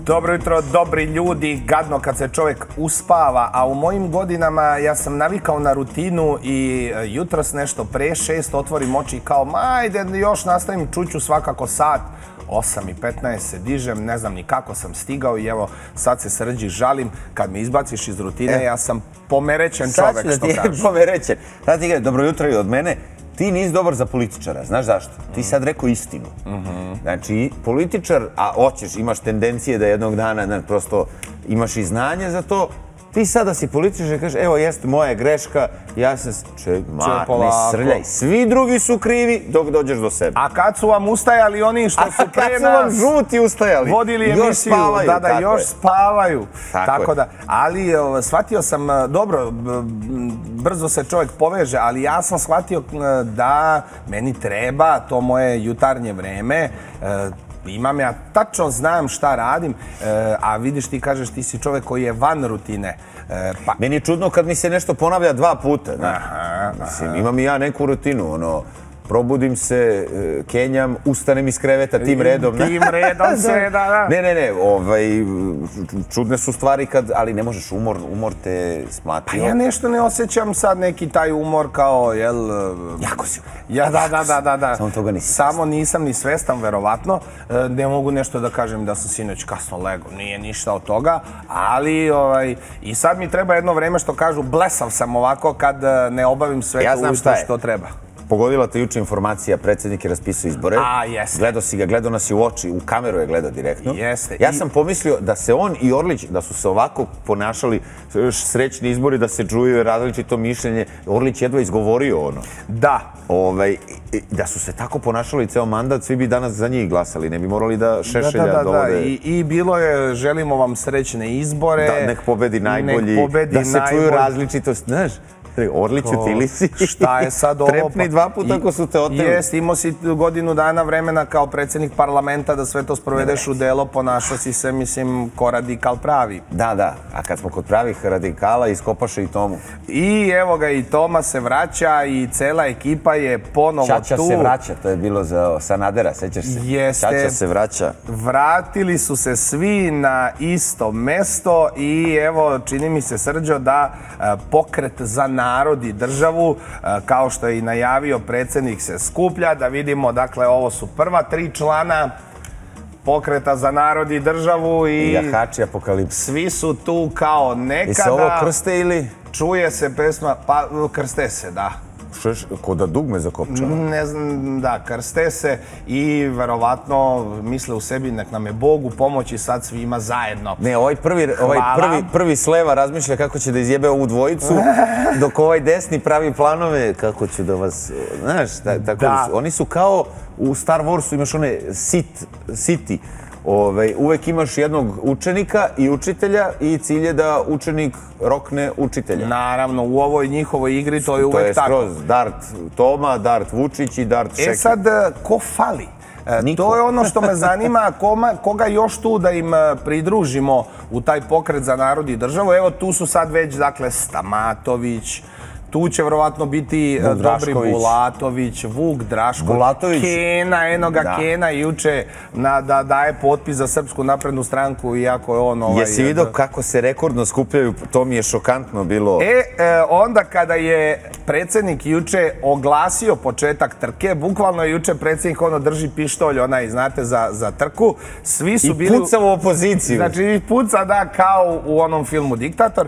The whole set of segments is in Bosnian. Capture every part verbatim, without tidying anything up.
Dobro jutro, dobri ljudi, gadno kad se čovjek uspava, a u mojim godinama ja sam navikao na rutinu i jutros nešto pre šest otvorim oči i kao, ma ajde, još nastavim, čuću svakako sat. osam i petnaest se dižem, ne znam ni kako sam stigao i evo sad se Srđi žalim, kad me izbaciš iz rutine, ja sam pomerećen čovjek, što kažu. Sad ću da ti je pomerećen. Sad ti gledaj, dobro jutro i od mene. Ti nisi dobar za političara, znaš zašto? Ti sad rekao istinu. Znači, političar, a hoćeš, imaš tendencije da jednog dana prosto imaš i znanje za to, ti sada si političar i kažeš, evo jeste moja greška, ja se... Če, ma, ne srljaj. Svi drugi su krivi dok dođeš do sebe. A kad su vam ustajali oni što su pre nas... A kad su vam žuti ustajali? Vodili emisiju, da, da, još spavaju. Tako da, ali shvatio sam, dobro, brzo se čovjek poveže, ali ja sam shvatio da meni treba to moje jutarnje vreme. Imam ja, tačno znam šta radim, a vidiš, ti kažeš ti si čovjek koji je van rutine. Meni je čudno kad mi se nešto ponavlja dva puta. Imam i ja neku rutinu, ono... Probudim se, kenjam, ustanem iz kreveta tim redom. Tim redom se, da, da. Ne, ne, ne, čudne su stvari kad, ali ne možeš, umor, umor te smatio. Pa ja nešto ne osjećam sad neki taj umor kao, jel... Jako si umor. Ja, da, da, da, da, da. Samo toga nisi Samo nisam ni svestan, verovatno. Ne mogu nešto da kažem da sam sinoć kasno lego, nije ništa od toga, ali i sad mi treba jedno vreme što kažu, blesav sam ovako kad ne obavim sve to usto što treba. Pogodila te juče informacija, predsjednik je raspisao izbore. A, jeste. Gledao si ga, gledao nas i u oči, u kameru je gledao direktno. Jeste. Ja sam pomislio da se on i Orlić, da su se ovako ponašali, srećni izbori, da se čuju različito mišljenje. Orlić jedva izgovorio ono. Da. Da su se tako ponašali ceo mandat, svi bi danas za njih glasali, ne bi morali da Šešelja dovode. Da, da, da. I bilo je, želimo vam srećne izbore. Da, nek pobedi najbolji, da se čuju različitost, znaš. Orliću, ti li si? Šta je sad ovo? Trepni dva puta ako su te oteli. Jest, imao si godinu dana vremena kao predsjednik parlamenta da sve to sprovedeš u delo, ponašao si se, mislim, ko radikal pravi. Da, da, a kad smo kod pravih radikala, iskopaše i Tomu. I evo ga, i Toma se vraća i cela ekipa je ponovo tu. Čača se vraća, to je bilo za Sanadera, sećaš se? Jeste. Čača se vraća. Vratili su se svi na isto mesto i evo, čini mi se, Srđo, da pokret za narod i državu, kao što je i najavio predsjednik, se skuplja, da vidimo, dakle, ovo su prva tri člana pokreta za narod i državu i jahači apokalipsa. Svi su tu kao nekada. I se ovo krste ili? Čuje se pesma, pa krste se, da. Ko da dugme zakopčava? Ne znam, da, krste se i verovatno misle u sebi nek nam je Bog u pomoći sad svima zajedno. Ne, ovaj prvi s leva razmišlja kako će da izjebe ovu dvojicu, dok ovaj desni pravi planove kako ću da vas, znaš, oni su kao u Star Warsu imaš one City, uvek imaš jednog učenika i učitelja i cilj je da učenik rokne učitelja. Naravno, u ovoj njihovoj igri to je uvek tako. To je skroz Dart Toma, Dart Vučić i Dart Šekir. E sad, ko fali? To je ono što me zanima, koga još tu da im pridružimo u taj pokret za narod i državu. Evo, tu su sad već, dakle, Stamatović, tu će vjerovatno biti Dobri Bulatović, Vuk Drašković, Kena, eno ga Kena juče da daje potpis za Srpsku naprednu stranku, iako je on... Jesi vidio kako se rekordno skupljaju, to mi je šokantno bilo. E, onda kada je predsjednik juče oglasio početak trke, bukvalno je juče predsjednik ono drži pištolj, onaj, znate, za trku, svi su bili... I puca u opoziciju. Znači, i puca, da, kao u onom filmu Diktator,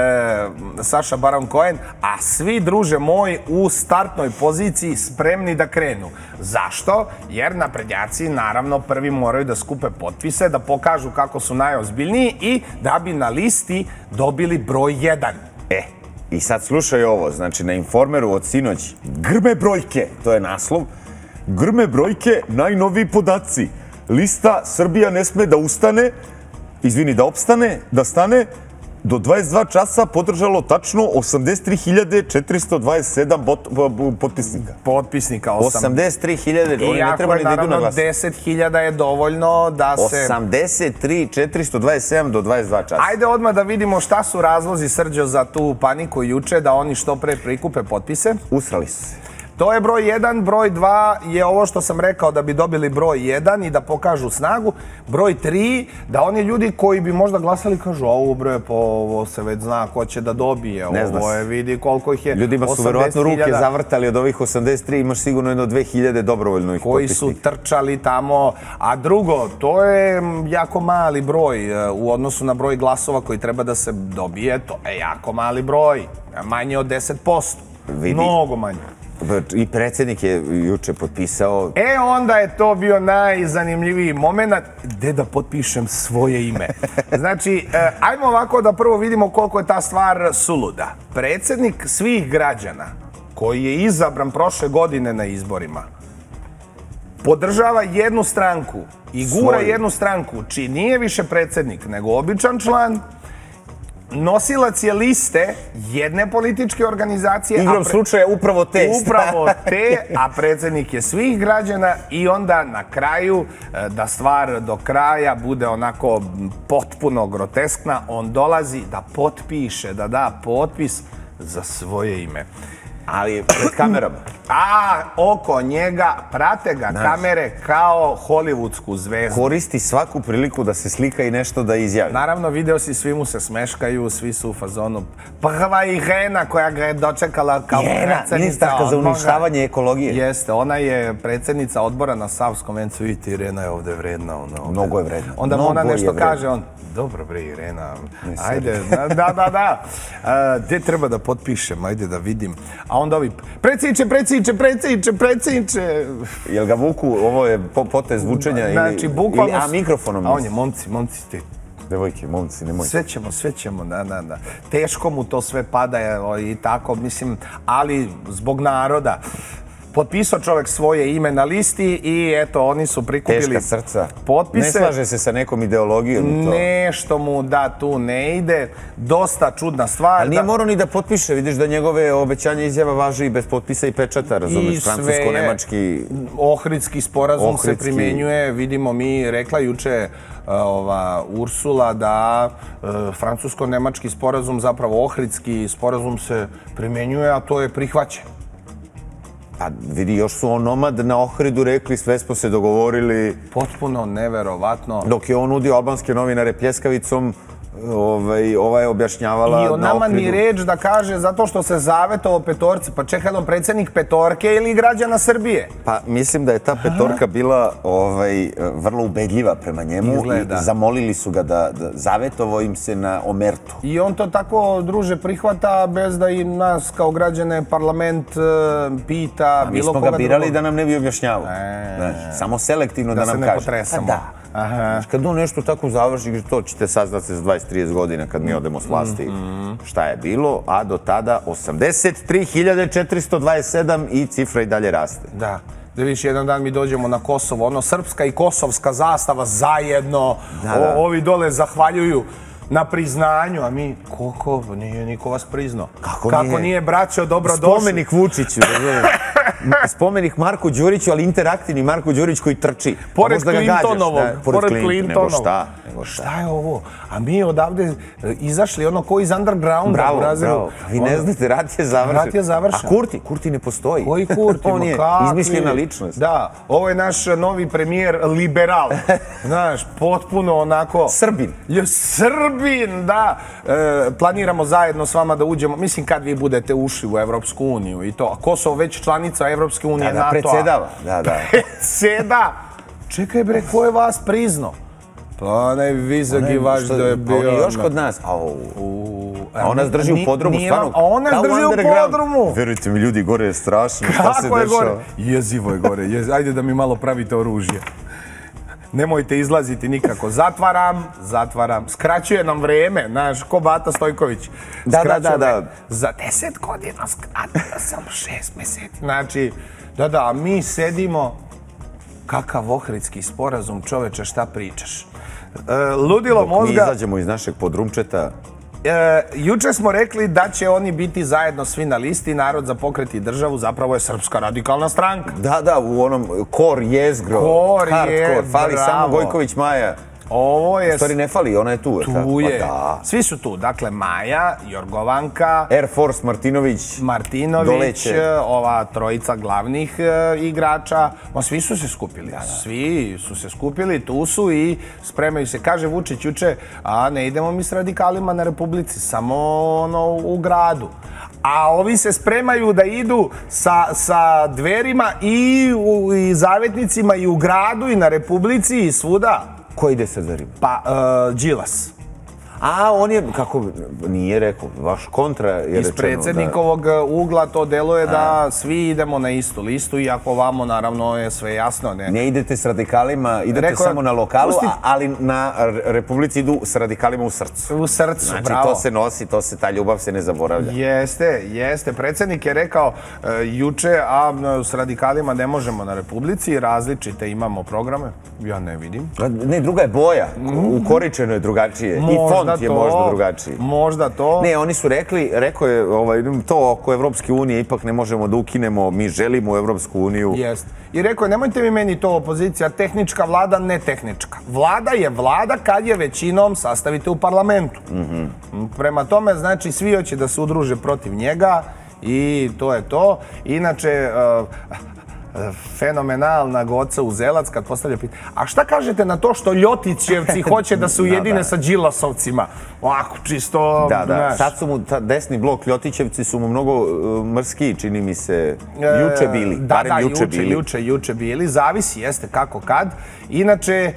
Saša Baron Cohen, a svi, druže moj, u startnoj poziciji spremni da krenu. Zašto? Jer naprednjaci, naravno, prvi moraju da skupe potpise, da pokažu kako su najozbiljniji i da bi na listi dobili broj jedan. E, i sad slušaj ovo, znači na Informeru od sinoć, grme brojke, to je naslov, grme brojke, najnoviji podaci. Lista Srbija ne sme da ustane, izvini, da opstane, da stane, do dvadeset dva časa podržalo tačno osamdeset tri hiljade četiristo dvadeset sedam potpisnika. Potpisnika. osamdeset tri hiljade, oni ne treba ni da idu na glas. deset hiljada je dovoljno da se... osamdeset tri četiristo dvadeset sedam do dvadeset dva časa. Ajde odmah da vidimo šta su razlozi, Srđo, za tu paniku juče, da oni što pre prikupe potpise. Usrali su se. To je broj jedan. Broj dva je ovo što sam rekao da bi dobili broj jedan i da pokažu snagu. Broj tri, da oni ljudi koji bi možda glasali kažu ovo bre, po ovo se već zna ko će da dobije. Ovo je, vidi koliko ih je. Ljudima su verovatno ruke zavrtali od ovih osamdeset tri, imaš sigurno jedno dve hiljade dobrovoljno ih koji su trčali tamo. A drugo, to je jako mali broj u odnosu na broj glasova koji treba da se dobije. To je jako mali broj. Manje od deset posto. Mnogo manje. I predsjednik je juče potpisao. E, onda je to bio najzanimljiviji moment. Gde da potpišem svoje ime? Znači, ajmo ovako da prvo vidimo koliko je ta stvar suluda. Predsjednik svih građana koji je izabran prošle godine na izborima podržava jednu stranku i gura jednu stranku čiji nije više predsjednik nego običan član, nosilac je liste jedne političke organizacije. Igrom slučaja upravo te. Upravo te, a predsjednik je svih građana i onda na kraju, da stvar do kraja bude onako potpuno groteskna, on dolazi da potpiše, da da potpis za svoje ime. Ali pred kamerama. A oko njega prate ga kamere kao hollywoodsku zvezdu. Koristi svaku priliku da se slika i nešto da izjavi. Naravno, video si, svi mu se smeškaju, svi su u fazonu. Prva Irena koja ga je dočekala kao predsjednica. Ministarka za uništavanje ekologije. Jeste, ona je predsjednica odbora na Savskom vencu. Vidite, Irena je ovdje vredna. Mnogo je vredna. Onda mu ona nešto kaže, on, dobro bre Irena, ajde, da, da, da. Gdje treba da potpišem, ajde da vidim. A onda ovi, predsjedniče, predsjedniče, predsjedniče, predsjedniče. Jel ga vuku, ovo je potez vučenja ili, a mikrofonom? A on je, momci, momci, ti. Devojke, momci, nemojte. Sve ćemo, sve ćemo, da, da, da. Teško mu to sve pada i tako, mislim, ali zbog naroda. Potpisao čovjek svoje ime na listi i eto, oni su prikupili teška srca. Potpise. Ne slaže se sa nekom ideologijom. Nešto mu da tu ne ide. Dosta čudna stvar. Ali nije morao ni da potpiše. Vidiš da njegove obećanja izjava važi i bez potpisa i pečata, razumeš? Francusko-nemački... Ohridski sporazum se primjenjuje. Vidimo mi, rekla juče ova Ursula da francusko-nemački sporazum, zapravo ohridski sporazum se primjenjuje, a to je prihvaćen. Pa vidi, još su onomad na Ohridu rekli, sve smo se dogovorili. Potpuno neverovatno. Dok je on nudio albanske novinare pljeskavicom, ova je objašnjavala na Ohridu. I on nama ni reč da kaže zato što se zavetovo petorci. Pa čekaj, on predsjednik petorke ili građana Srbije? Pa mislim da je ta petorka bila vrlo ubedljiva prema njemu i zamolili su ga da zavetovo im se na omertu. I on to tako, druže, prihvata bez da im nas kao građane parlament pita bilo koga drugog. Mi smo ga birali da nam ne bi objašnjavao. Samo selektivno da nam kaže. Da se ne potresamo. Kad on nešto tako završi, to ćete saznati za dvadeset do trideset godina kad mi odemo s vlasti šta je bilo, a do tada osamdeset tri hiljade četiristo dvadeset sedam i cifra i dalje raste. Da. Da vidiš, jedan dan mi dođemo na Kosovo, ono, srpska i kosovska zastava zajedno, ovi dole zahvaljuju na priznanju, a mi, koliko, nije niko vas priznao. Kako nije, braćo, dobro došli. Spomenik Vučiću, spomenik Marku Đuriću, ali interaktivni Marku Đurić koji trči. Pored Clintonovog. Pored Clintonovog. Nego šta? Šta je ovo? A mi odavde izašli ono ko iz undergrounda u Brazilu. Bravo, vi ne znate, rat je završen. Rat je završen. A Kurti? Kurti ne postoji. Koji Kurti? On je izmišljena ličnost. Da, ovo je naš novi premijer liberal. Znaš, potpuno onako... Srbin. Srbin, da. Planiramo zajedno s vama da uđemo, mislim kad vi budete ušli u Evropsku uniju i to. Kosovo već članica Evropske unije, NATO-a. Da, predsjedava. Da, da. Predsjeda. Čekaj bre, ko je vas priznao? Pa onaj Vizagi vaš da je bio... On je još kod nas. A on nas drži u podrumu, stvarno. A on nas drži u podrumu. Verujte mi, ljudi, gore je strašno. Šta se dešava? Kako je gore? Jezivo je gore. Ajde da mi malo pravite oružje. Nemojte izlaziti nikako. Zatvaram, zatvaram. Skraćuje nam vreme, znaš, ko Bata Stojković. Da, da, da, da. Za deset godina skratila sam šest mjeseci. Znači, da, da, mi sedimo, kakav ohridski sporazum, čoveče, šta pričaš? Ludilo mozga... Dok mi izađemo iz našeg podrumčeta... Juče smo rekli da će oni biti zajedno svi na listi. Narod za pokret i državu zapravo je Srpska radikalna stranka. Da, da, u onom kor jezgro, kor hardcore, fali samo Gojković Maja. Ovo je... U stvari ne fali, ona je tu. Tu je. Svi su tu. Dakle, Maja, Jorgovanka, Air Force Martinović, Martinović, ova trojica glavnih igrača. Svi su se skupili. Svi su se skupili, tu su i spremaju se. Kaže Vučić juče, a ne idemo mi s radikalima na Republici, samo ono u gradu. A ovi se spremaju da idu sa Dverima i zavetnicima i u gradu i na Republici i svuda. Ko ide sa Dverima? Pa, Đilas. A, on je, kako, nije rekao, vaš kontra je rečeno. Iz predsjednikovog ugla to deluje da svi idemo na istu listu, iako vamo naravno je sve jasno. Ne idete s radikalima, idete samo na lokalu, ali na Republici idu s radikalima u srcu. U srcu, bravo. Znači, to se nosi, to se, ta ljubav se ne zaboravlja. Jeste, jeste. Predsjednik je rekao juče, a s radikalima ne možemo na Republici, različite imamo programe. Ja ne vidim. Ne, druga je boja. U Koričenu je drugačije. I font je možda drugačiji. Možda to. Ne, oni su rekli, rekao je to oko Evropske unije ipak ne možemo da ukinemo, mi želimo u Evropsku uniju. Jest. I rekao je, nemojte mi meni to opozicija, tehnička vlada, ne tehnička. Vlada je vlada kad je većinom sastavite u parlamentu. Prema tome, znači, svi hoće da se udruže protiv njega i to je to. Inače, fenomenalna Goca Uzelac kad postavlja pitanje. A šta kažete na to što Ljotićevci hoće da se ujedine sa Đilasovcima? Ovako, čisto... Da, da. Sad su mu, desni blok Ljotićevci su mu mnogo mrskiji, čini mi se, juče bili. Da, da, juče, juče bili. Zavisi, jeste kako kad. Inače,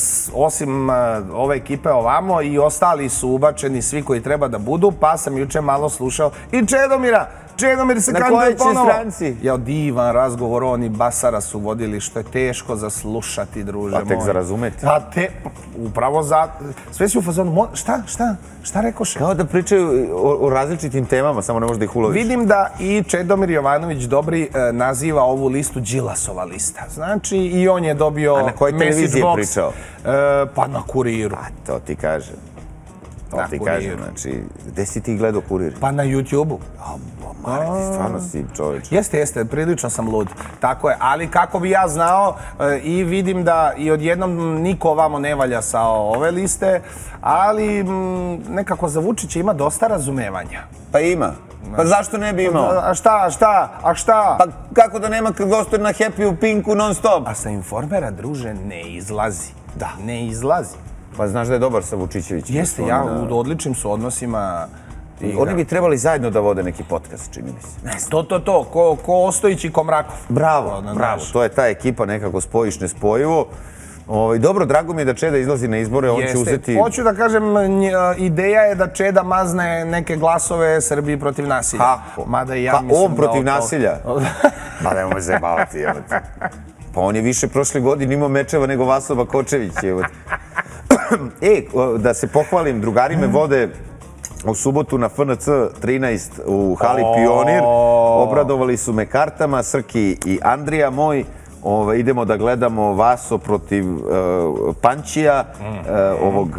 osim ove ekipe ovamo i ostali su ubačeni svi koji treba da budu, pa sam juče malo slušao i Čedomira. Čedomir se kandiduje ponovo. Na kojoj će stranci? Jao, divan razgovor, oni Basara su vodili, što je teško za slušati, druže moj. A tek za razumeti. A te, upravo za... Sve si u fazonu, šta, šta, šta rekoše? Kao da pričaju o različitim temama, samo ne možda ih uloviš. Vidim da i Čedomir Jovanović Dobri naziva ovu listu Đilasova lista. Znači, i on je dobio... A na kojoj televiziji je pričao? Pa na Kuriru. A to ti kažem. To ti kažem, znači, gde si ti gledao Kurir? Pa na YouTube-u. Marti, stvarno si čoveč. Jeste, jeste, prilično sam lud. Tako je, ali kako bi ja znao i vidim da i odjednom niko ovamo ne valja sa ove liste, ali nekako za Vučića ima dosta razumevanja. Pa ima. Pa zašto ne bi imao? A šta, a šta, a šta? Pa kako da nema kad gostuje na Happy u Pinku non stop? A sa Informera, druže, ne izlazi. Da. Ne izlazi. Pa znaš da je dobar sa Vučićevićem. Jeste, ja u odličnim su odnosima. Oni bi trebali zajedno da vode neki podcast, čini mi se. To, to, to, ko Ostojić i ko Mrakov. Bravo, bravo. To je ta ekipa nekako spojiš nespojivo. Dobro, drago mi je da Čeda izlazi na izbore, on će uzeti... Hoću da kažem, ideja je da Čeda mazne neke glasove Srbiji protiv nasilja. Kako? Pa on protiv nasilja? Ma nemoj zajebavati, evo ti. Pa on je više prošle godine imao mečeva nego Vaso Bakočević, evo ti. E, da se pohvalim, drugari me vode u subotu na F N C trinaest u hali Pionir. Obradovali su me kartama, Srki i Andrija moj. Idemo da gledamo Vaso protiv Pančija, ovog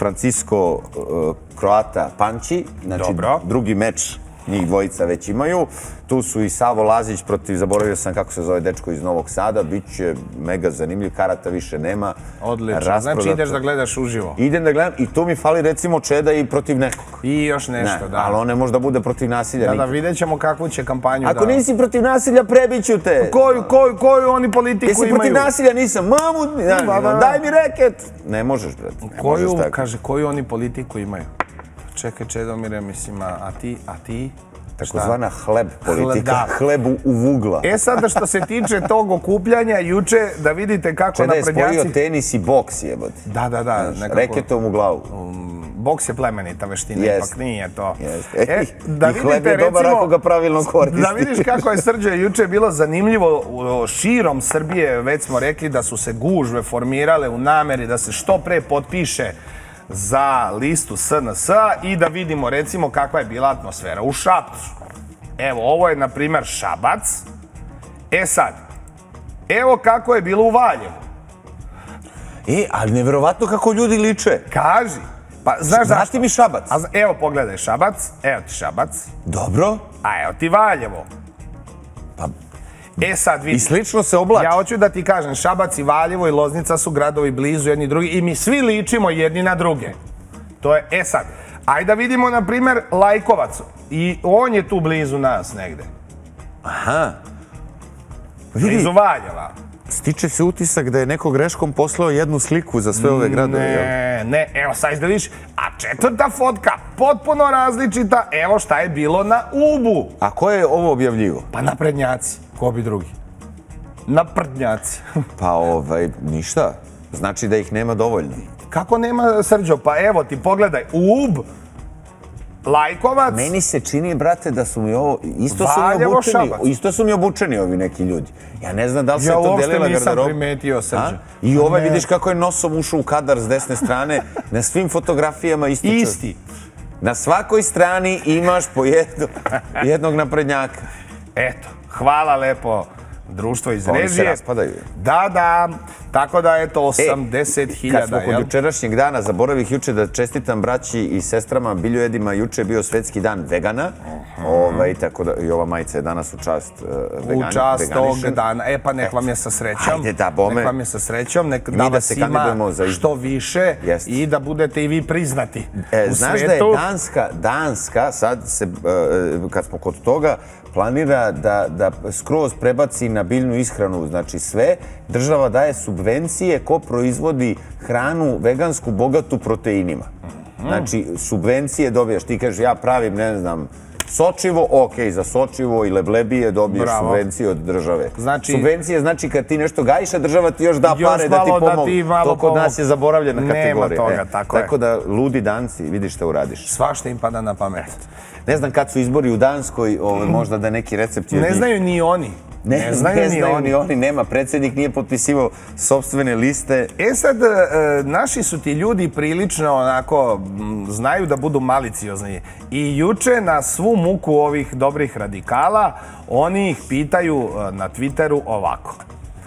Francisco-Kroata Panči. Znači, drugi meč njih dvojica već imaju. Tu su i Savo Lazić protiv, zaboravio sam kako se zove dečko iz Novog Sada, bit će mega zanimljiv, karata više nema. Odlično, znači ideš da gledaš uživo. Idem da gledam i tu mi fali recimo Čeda i protiv nekog. I još nešto, da. Ali on ne može da bude protiv nasilja nikad. Da, da, vidjet ćemo kakvu će kampanju da... Ako nisi protiv nasilja, prebiću te. Koju oni politiku imaju? Jesi protiv nasilja? Nisam. Mamut, daj mi reket. Ne možeš, brate. Koju, kaže, koju oni politiku imaju? Čekaj, Čedomire, mislim, a ti, a ti? Takozvana hleb politika, hleb u vugla. E sada što se tiče tog okupljanja, juče da vidite kako naprednjaci... Čeda je spojio tenis i boks, jebate. Da, da, da. Reketom u glavu. Boks je plemenita veština, ipak nije to. I hleb je dobar ako ga pravilno koristi. Da vidiš kako je Srđe juče bilo zanimljivo, širom Srbije već smo rekli da su se gužve formirale u nameri da se što pre potpiše za listu S N S i da vidimo recimo kakva je bila atmosfera u Šapcu. Evo, ovo je na primjer Šabac. E sad, evo kako je bilo u Valjevu. E, ali nevjerovatno kako ljudi liče. Kaži. Pa, znaš zašto? Vrati mi Šabac. Evo, pogledaj Šabac. Evo ti Šabac. Dobro. A evo ti Valjevo. Pa, E sad vidi. I slično se oblači. Ja hoću da ti kažem, Šabac i Valjevo i Loznica su gradovi blizu jedni drugi i mi svi ličimo jedni na druge. To je, e sad, ajde da vidimo, na primjer, Lajkovac. I on je tu blizu nas negde. Aha. Blizu Valjeva. Stiče se utisak da je neko greškom poslao jednu sliku za sve ove gradove. Ne, ne, evo sad da vidiš. A četvrta fotka, potpuno različita, evo šta je bilo na Ubu. A ko je ovo objavljivo? Pa naprednjaci, ko bi drugi? Naprednjaci. Pa ovaj, ništa. Znači da ih nema dovoljno. Kako nema, Srđo? Pa evo ti, pogledaj, Ub, Lajkovac. Meni se čini, brate, da su mi ovo... Isto su mi Valjevo, obučeni, Šabac. isto su mi obučeni ovi neki ljudi. Ja ne znam da li se Ja to uopšte delila nisam garderoba. primetio, Srđo. I ovaj, Ne. vidiš kako je nosom ušao u kadar s desne strane. Na svim fotografijama isti čovjek. Isti. Na svakoj strani imaš po jedno, jednog naprednjaka. Eto, hvala lepo, društvo iz Oni se režije. raspadaju. Da, da, tako da eto osamdeset hiljada. Kad smo kod jučerašnjeg dana, zaboravih juče da čestitam braći i sestrama Biljojedima, juče je bio svetski dan vegana, ovaj, tako da i ova majica je danas u čast uh, vegani, U čast tog veganišem. dana. E pa nek vam je sa srećom. Ajde da, bome. Nek vam je sa srećom, nek Mi da da vas se ima kandidujemo za izbor. što više Jest. i da budete i vi priznati E, u znaš svetu. da je Danska, Danska, sad se, uh, kad smo kod toga, planira da, da skroz prebaci na biljnu ishranu, znači sve. Država daje subvencije ko proizvodi hranu vegansku bogatu proteinima. Znači, subvencije dobijaš. Ti kažeš, ja pravim, ne znam, sočivo, ok, za sočivo i leblebije dobiješ Bravo. subvencije od države. Znači- Subvencije znači kad ti nešto gajiš, a država ti još da Još pare da ti malo da pomogu. ti malo To kod nas pomogu. je zaboravljena Nema kategorija. toga, tako je. Tako da, ludi Danci, vidiš šta uradiš. Svašta im pada na pamet. Ne znam kad su izbori u Danskoj, ovaj, možda da neki recepti... od Ne njih- znaju ni oni. Ne, ne znaju, ne znaju ni oni. Nema, predsjednik nije potpisivao sopstvene liste. E sad, e, naši su ti ljudi prilično onako, m, znaju da budu maliciozni. I juče na svu muku ovih dobrih radikala, oni ih pitaju e, na Twitteru ovako.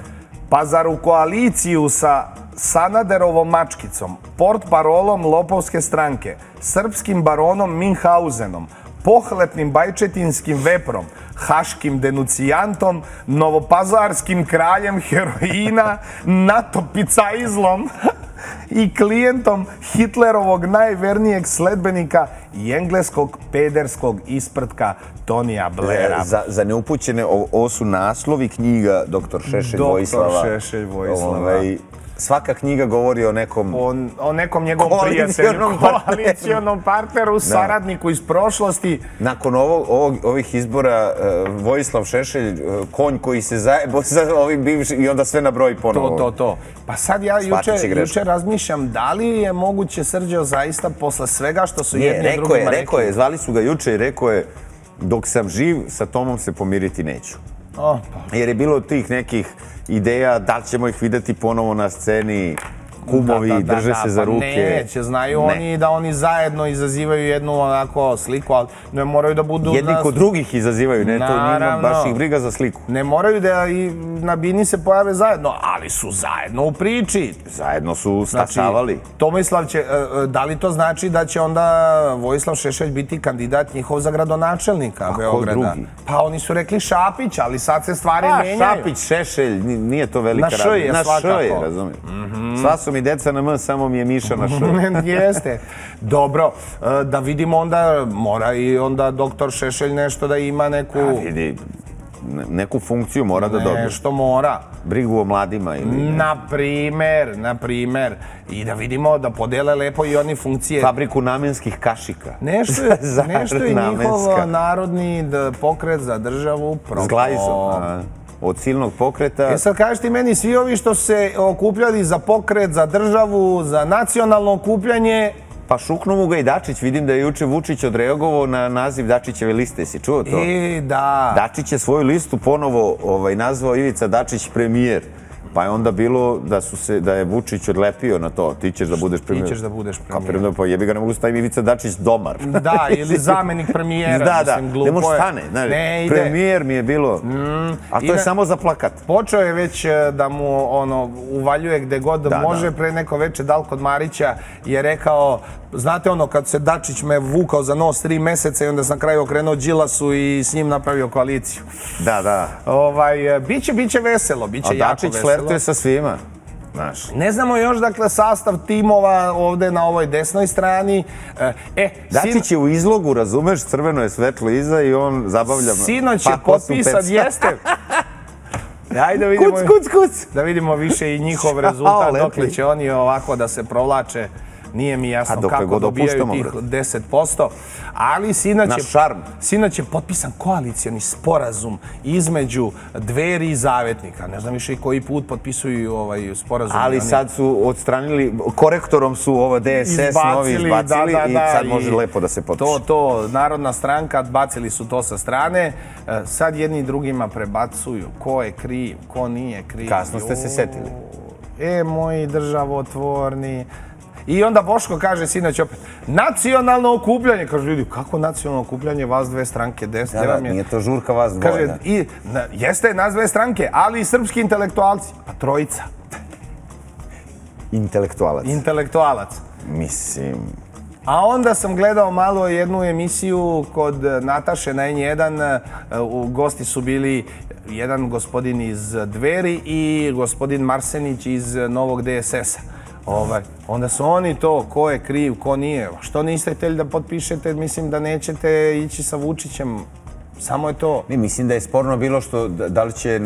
Pa zar u koaliciju sa Sanaderovom mačkicom, portparolom lopovske stranke, srpskim baronom Minhausenom, pohlepnim bajčetinskim veprom, haškim denucijantom, novopazarskim kraljem heroina, NATO picaizlom i klijentom Hitlerovog najvernijeg sledbenika i engleskog pederskog isprtka Tonija Blaira. Za, za neupućene, ovo, ovo su naslovi knjiga doktor Šešelj Doktor Vojislava. Šešelj Vojislava. Ovaj, svaka knjiga govori o nekom... O, o nekom njegovom prijatelju, Koalicijonom partneru. koalicijonom partneru, saradniku iz prošlosti. Nakon ovog, ovog, ovih izbora, uh, Vojislav Šešelj, uh, konj koji se zajebo sa ovim bivšim i onda sve nabroji ponovo. To, to, to. Pa sad ja Shvatit juče, će greškom. juče razmišljam da li je moguće, Srđo, zaista posle svega što su Nije, jedni rekao drugima je, rekli. rekao je, zvali su ga juče i rekao je, dok sam živ, sa Tomom se pomiriti neću. O, pa. Jer je bilo tih nekih ideja, da li ćemo ih vidjeti ponovo na sceni, kumovi, Da, da, da, drže da, se za pa ruke. Neće, znaju Ne. oni da oni zajedno izazivaju jednu onako sliku, ali ne moraju da budu... Jedni na- kod drugih izazivaju, ne, to nije Naravno. baš ih briga za sliku. Ne moraju da i na bini se pojave zajedno, ali su zajedno u priči. Zajedno su Znači, stasavali. Tomislav će, e, e, da li to znači da će onda Vojislav Šešelj biti kandidat njihov za gradonačelnika Beograda? drugi? Pa oni su rekli Šapić, ali sad se stvari A, menjaju. Šapić, Šešelj, ni- nije to velika Na š razlika. je Na svakako. š je, razumijem. Sva su mi deca na m, samo mi je Miša na š. Jeste. Dobro, e, da vidimo onda, mora i onda doktor Šešelj nešto da ima neku... A vidi, ne- neku funkciju mora da dobije. Nešto mora. Brigu o mladima ili... ne. Na primer, na primer. I da vidimo da podele lepo i oni funkcije. Fabriku namenskih kašika. Nešto je, Zarad nešto je njihov namenska. narodni d- pokret za državu propao. S glajzom. a, Od silnog pokreta. E sad kažeš ti meni, svi ovi što su se okupljali za pokret, za državu, za nacionalno okupljanje, Pa šuknu mu ga i Dačić. Vidim da je juče Vučić odreagovao na naziv Dačićeve liste. Si čuo to? e, da. Dačić je svoju listu ponovo ovaj, nazvao Ivica Dačić premijer. Pa je onda bilo da su se da je Vučić odlepio na to. Ti ćeš da budeš premijer. Ti ćeš da budeš Kao premijer. premijer, pa jebi ga, ne mogu staviti Ivica Dačić domar. Da, ili zamenik premijera. Da, da, mislim, glupo ne može je. stane. Znaš, Ne ide. premijer mi je bilo. A to i je na- samo za plakat. Počeo je već e, da mu ono uvaljuje gde god Da, može. da. Pre neko veče Dal kod Marića je rekao znate ono, kad se Dačić me vukao za nos tri meseca i onda sam na kraju okrenuo Đilasu i s njim napravio koaliciju. Da, da. Ovaj, biće, biće veselo, biće jako veselo. A Dačić flertuje sa svima. Znaš. Ne znamo još, dakle, sastav timova ovde na ovoj desnoj strani. E, Dačić je u izlogu, razumeš, crveno je svetlo iza i on zabavlja... Sinoć je potpisan, jeste... Ajde da vidimo, kuc, kuc, kuc. Da vidimo više i njihov rezultat, dokle će oni ovako da se provlače. Nije mi jasno kako dobijaju tih deset posto. Ali sinoć je potpisan koalicioni sporazum između Dveri i Zavetnika. Ne znam više i koji put potpisuju ovaj sporazum. Ali sad su odstranili, korektorom su ovo D S S novi izbacili i sad može lepo da se potpiše. To, to, Narodna stranka, bacili su to sa strane. Sad jedni drugima prebacuju ko je kriv, ko nije kriv. Kasno ste se setili. E, moji državotvorni... I onda Boško kaže sinoć opet, nacionalno okupljanje. Kaže, ljudi, kako nacionalno okupljanje, vas dve stranke, desne vam je... Nije to žurka vas dvoje, da. Kaže, jeste nas dve stranke, ali i srpski intelektualci. Pa trojica. Intelektualac. Intelektualac. Mislim... A onda sam gledao malo jednu emisiju kod Nataše na N jedan. Gosti su bili jedan gospodin iz Dveri i gospodin Marsenić iz Novog D S S-a. Onda su oni to, ko je kriv, ko nije. Što niste htjeli da potpišete, mislim da nećete ići sa Vučićem. Samo je to. Ne, mislim da je sporno bilo što da li će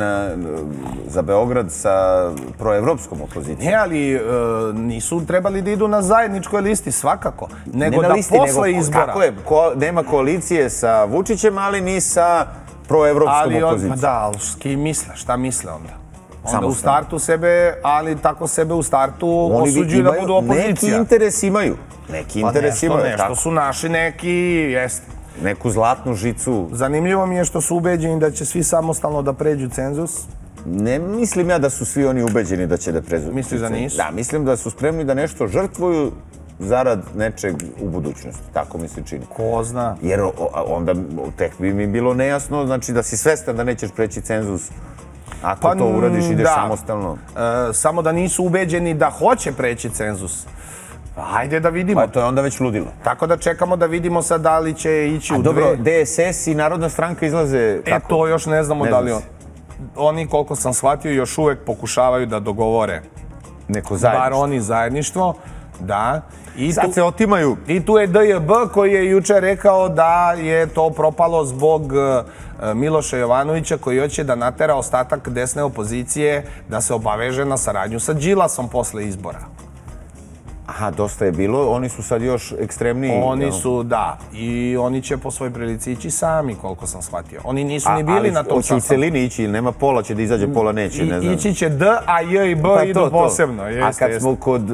za Beograd sa proevropskom opozicijom. Ne, ali nisu trebali da idu na zajedničkoj listi, svakako. Nego da posle izbora. Kako je, nema koalicije sa Vučićem, ali ni sa proevropskom opozicijom. Da, ali s kim misle, šta misle onda? Onda u startu sebe, ali tako sebe u startu osuđuju da budu opozicija. Neki interes imaju. Neki interes imaju. Nešto su naši neki, jeste. Neku zlatnu žicu. Zanimljivo mi je što su ubeđeni da će svi samostalno da pređu cenzus. Ne mislim ja da su svi oni ubeđeni da će da pređu cenzus. Misliš da nisu? Da, mislim da su spremni da nešto žrtvuju zarad nečeg u budućnosti. Tako mi se čini. Ko zna? Jer onda tek bi mi bilo nejasno, znači da si svestan da nećeš preći cenzus. Ako to uradiš, ideš samostalno. Samo da nisu ubeđeni da hoće preći cenzus. Ajde da vidimo. Pa to je onda već ludilo. Tako da čekamo da vidimo sad da li će ići u dve. Dobro, D S S i Narodna stranka izlaze tako? E, to još ne znamo da li on. Oni, koliko sam shvatio, još uvek pokušavaju da dogovore. Neko zajedništvo. Bar oni zajedništvo, da. Sad se otimaju. I tu je D J B koji je juče rekao da je to propalo zbog Miloša Jovanovića koji hoće da natera ostatak desne opozicije da se obaveže na saradnju sa Đilasom posle izbora. Aha, dosta je bilo. Oni su sad još ekstremniji. Oni su, da. I oni će po svojoj prilici ići sami, koliko sam shvatio. Oni nisu ni bili na tom sastanku. Ali će u celini ići ili nema pola, će da izađe, pola neće, ne znam. Ići će D, a J i B idu posebno. A kad smo kod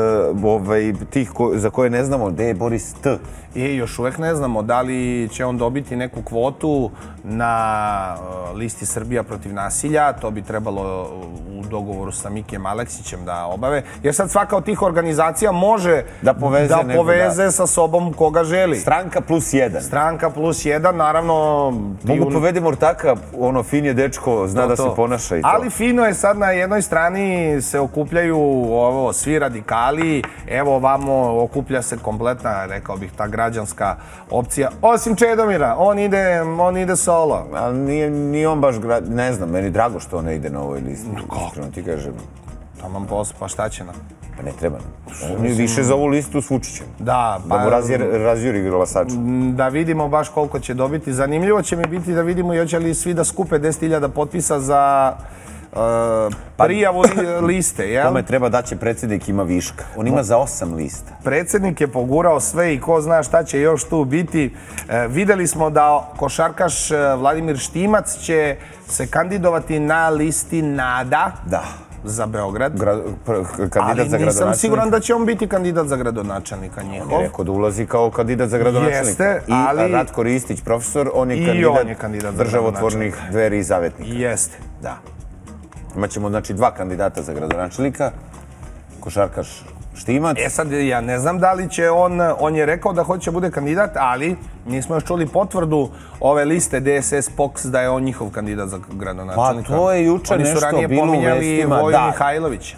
tih za koje ne znamo, gde je Boris T? I još uvek ne znamo da li će on dobiti neku kvotu na listi Srbija protiv nasilja. To bi trebalo u dogovoru sa Mikijem Aleksićem da obave. Jer sad svaka od tih organizacija može da poveze sa sobom koga želi. Stranka plus jedan. Stranka plus jedan, naravno... Mogu povedem ortaka, ono, fin je dečko, zna da se ponaša i to. Ali fino je sad na jednoj strani se okupljaju ovo, svi radikali. Evo ovamo okuplja se kompletna, rekao bih, ta građanska opcija. Osim Čedomira, on ide, on ide solo. Ali nije, nije on baš, ne znam, meni drago što on ne ide na ovoj listi. Kako? Ti kažem. Taman posao, pa šta će nam? Pa ne treba nam. On je više za ovu listu s Vučićem. Da. Da mu razjuri glasača. Da vidimo baš koliko će dobiti. Zanimljivo će mi biti da vidimo i hoće li svi da skupe deset hiljada potpisa za prijavu liste, jel? Kome treba da će predsjednik ima viška. On ima za osam lista. Predsjednik je pogurao sve i ko zna šta će još tu biti. Videli smo da košarkaš Vladimir Štimac će se kandidovati na listi NADA. Da. Za Beograd. Kandidat za gradonačelnika. Ali nisam siguran da će on biti kandidat za gradonačelnika njihov. On je rekao da ulazi kao kandidat za gradonačelnika. Jeste, ali... I Ratko Ristić, profesor, on je kandidat državotvornih Dveri i Zavetnika. Jeste. Da. Imaćemo, znači, dva kandidata za gradonačelnika. Košarkaš Štimac. E sad, ja ne znam da li će on, on je rekao da hoće bude kandidat, ali nismo još čuli potvrdu ove liste D S S P O K S da je on njihov kandidat za gradonačelnika. Pa to je juče nešto bilo u vestima. Oni su ranije pominjali Voju Mihajlovića.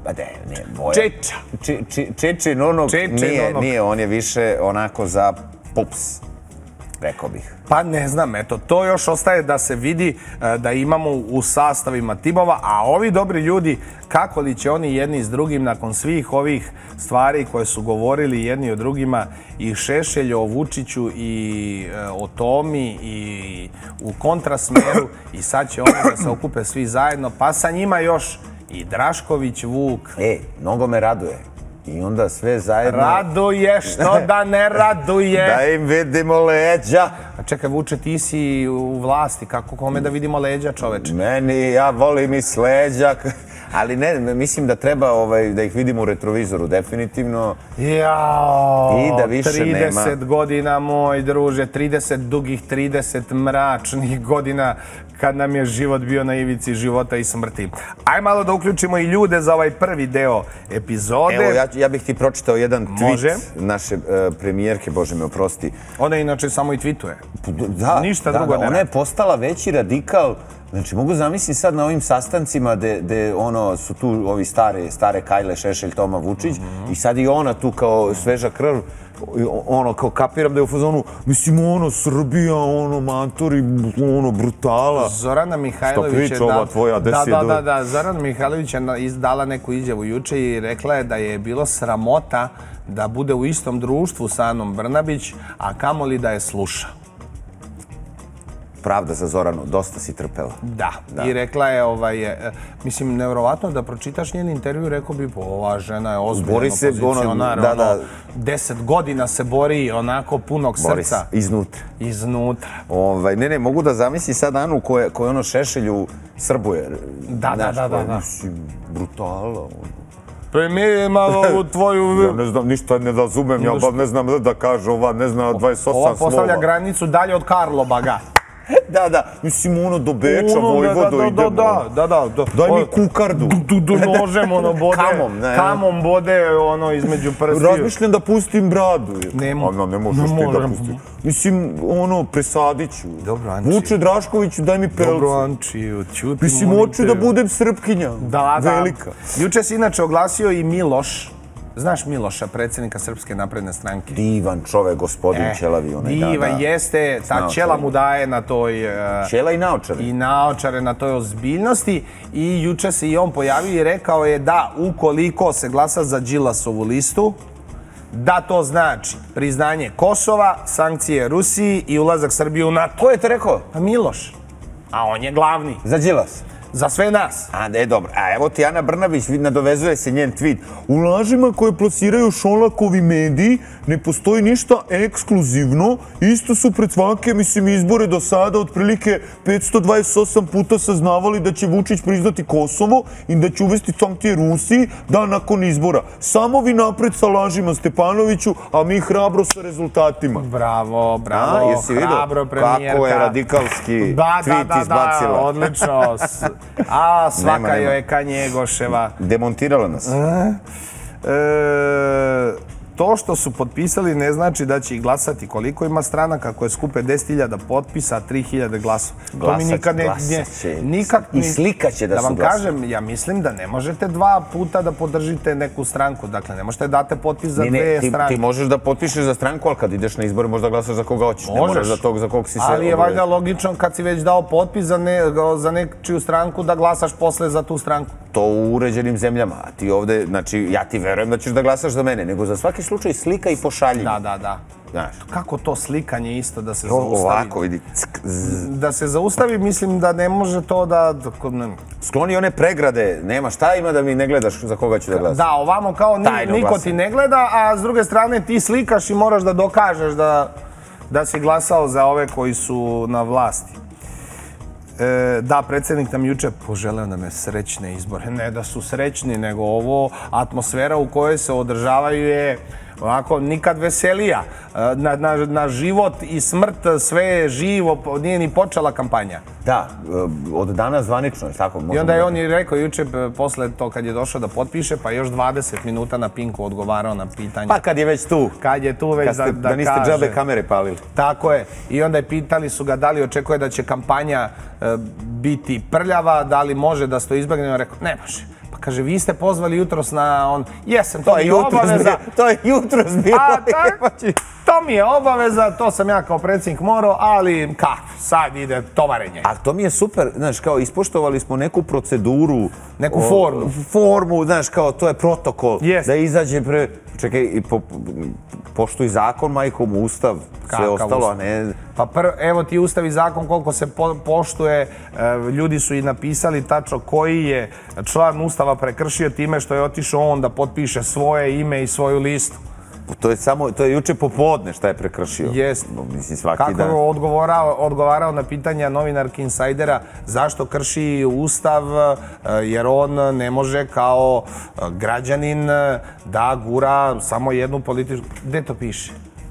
Pa ne, ne, Bojan. Čeča. Či, či, Čeče Nonok nije, nije, on je više onako za pups, rekao bih. Pa ne znam, eto, to još ostaje da se vidi da imamo u sastavima timova, a ovi dobri ljudi, kako li će oni jedni s drugim nakon svih ovih stvari koje su govorili jedni o drugima, i Šešelju, o Vučiću, i o Tomi, i u kontrasmeru, i sad će oni da se okupe svi zajedno, pa sa njima još i Drašković, Vuk. E, mnogo me raduje. I onda sve zajedno... Raduje, što da ne raduje? Da im vidimo leđa. A čekaj, Vuče, ti si u vlasti, kako kome da vidimo leđa, čoveče? Meni, ja volim i s leđa, ali ne, mislim da treba ovaj, da ih vidimo u retrovizoru, definitivno. Jao, i da više trideset nema. godina, moj druže, trideset dugih, trideset mračnih godina, kad nam je život bio na ivici života i smrti. Aj malo da uključimo i ljude za ovaj prvi deo epizode. Evo, ja, ja bih ti pročitao jedan tweet Može. naše uh, premijerke, Bože me oprosti. Ona inače samo i tweetuje. Da, Ništa da, drugo da, ne ona je radi. postala veći radikal. Znači, mogu zamisliti sad na ovim sastancima gde ono, su tu ovi stare, stare Kajle, Šešelj, Toma, Vučić, i sad i ona tu kao sveža krv, ono, kao kapiram da je u fazonu, mislim, ono, Srbija, ono, matori, ono, brutala. Zorana Mihajlović je... Što priča ova tvoja, gde da, si da, je da, da, Zorana Mihajlović je dala neku izjavu juče i rekla je da je bilo sramota da bude u istom društvu sa Anom Brnabić, a kamoli da je sluša. Pravda za Zoranu, dosta si trpela. Da, i rekla je, ovaj, mislim, nevjerovatno da pročitaš njen intervju, rekao bi, ova žena je ozbiljno opozicionar, da, da. deset godina se bori onako punog Bori srca. se, iznutra. Iznutra. Ovaj, ne, ne, mogu da zamislim sad Anu koje, koje ono Šešelju srbuje. Da, da, da, da. Mislim, brutala. Premijer malo u tvoju... Ja ne znam, ništa ne razumem, ja ba ne znam da kaže ova, ne znam, dvadeset osam slova. Ova postavlja granicu dalje od Karlobaga. Da, da, mislim, ono, do Beča, Vojvodo idemo. Da, da, da. Daj mi kukardu. Do nožem, ono, bode. Kamom, ne. Kamom bode, ono, između prstiju. Razmišljam da pustim bradu. Ne mogu. Ne možeš ti da pustim. Mislim, ono, presadit ću. Dobro, Ančiju. Vuče Draškoviću, daj mi pelcu. Dobro, Ančiju, čuti. Mislim, hoću da budem Srpkinja. Da, da. Velika. Juče se inače oglasio i Miloš. Znaš Miloša, predsjednika Srpske napredne stranke? Divan čovek, gospodin Ćelavi. Divan jeste, ta Ćela mu daje na toj... Ćela i naočare. I naočare na toj ozbiljnosti. I juče se i on pojavio i rekao je da ukoliko se glasa za Đilasovu listu, da to znači priznanje Kosova, sankcije Rusiji i ulazak Srbije u NATO. Ko je to rekao? Pa Miloš. A on je glavni. Za Đilas? Za sve nas. A, ne, dobro. A evo ti Ana Brnabić, nadovezuje se njen tweet. U lažima koje plasiraju Šolakovi mediji ne postoji ništa ekskluzivno. Isto su pred svake, mislim, izbore do sada otprilike petsto dvadeset osam puta saznavali da će Vučić priznati Kosovo i da će uvesti sankcije Rusiji dan nakon izbora. Samo vi napred sa lažima, Stepanoviću, a mi hrabro sa rezultatima. Bravo, bravo, hrabro premijerka. Kako je radikalski tweet izbacila. Da, da, da, odlično. A, svaka joj je ka Njegoševa. Demontirala nas. To što su potpisali ne znači da će ih glasati. Koliko ima stranaka koje skupe deset hiljada potpisa, tri hiljade glasova. Glasat će. I slika će da su glasali. Da vam kažem, ja mislim da ne možete dva puta da podržite neku stranku. Dakle, ne možete date potpis za dve stranke. Ti možeš da potpišeš za stranku, ali kad ideš na izbore možeš da glasaš za koga hoćeš. Ne moraš za tog za kog si se... Ali je valjda logično kad si već dao potpis za nečiju stranku da glasaš posle za tu stranku. To u uređenim zemljama. A ti ovde, znači, ja ti verujem da ćeš da glasaš za mene, nego za svaki slučaj slika i pošalji. Da, da, da. Znaš. Kako to slikanje isto da se zaustavi? Ovako, vidi. Da se zaustavi, mislim da ne može to da... Skloni one pregrade, nema šta ima da mi ne gledaš za koga ću da glasam. Da, ovamo kao niko ti ne gleda, a s druge strane ti slikaš i moraš da dokažeš da si glasao za ove koji su na vlasti. Da, predsjednik nam juče poželeo nam je srećne izbore. Ne da su srećni, nego ovo atmosfera u kojoj se održavaju je ovako nikad veselija. Na život i smrt sve je živo, nije ni počela kampanja. Da, od danas zvanično, tako? I onda je on i rekao juče, posle to kad je došao da potpiše, pa još dvadeset minuta na Pinku odgovarao na pitanje. Pa kad je već tu. Kad je tu već da kaže. Da niste džabe kamere palili. Tako je. I onda je pitali su ga da li očekuje da će kampanja biti prljava, da li može da se to izbjegne. On rekao, ne može. Pa kaže, vi ste pozvali jutros na on... Jesam, to mi je obaveza. To je jutros bilo. A tako, to mi je obaveza, to sam ja kao predsjednik morao, ali kako, sad ide tovarenje. Ali to mi je super, znaš, kao ispoštovali smo neku proceduru. Neku formu. Formu, znaš, kao to je protokol. Da izađe pre... Čekaj, poštuj zakon, majkom, ustav, sve ostalo, a ne... Pa evo ti ustav i zakon koliko se poštuje, ljudi su i napisali tačno koji je član ustava prekršio time što je otišao on da potpiše svoje ime i svoju listu. To je samo, to je juče popodne šta je prekršio. Jest. Mislim, svaki dan. Kako je odgovarao na pitanja novinarki Insajdera zašto krši ustav, jer on ne može kao građanin da gura samo jednu političku... Gde to piše?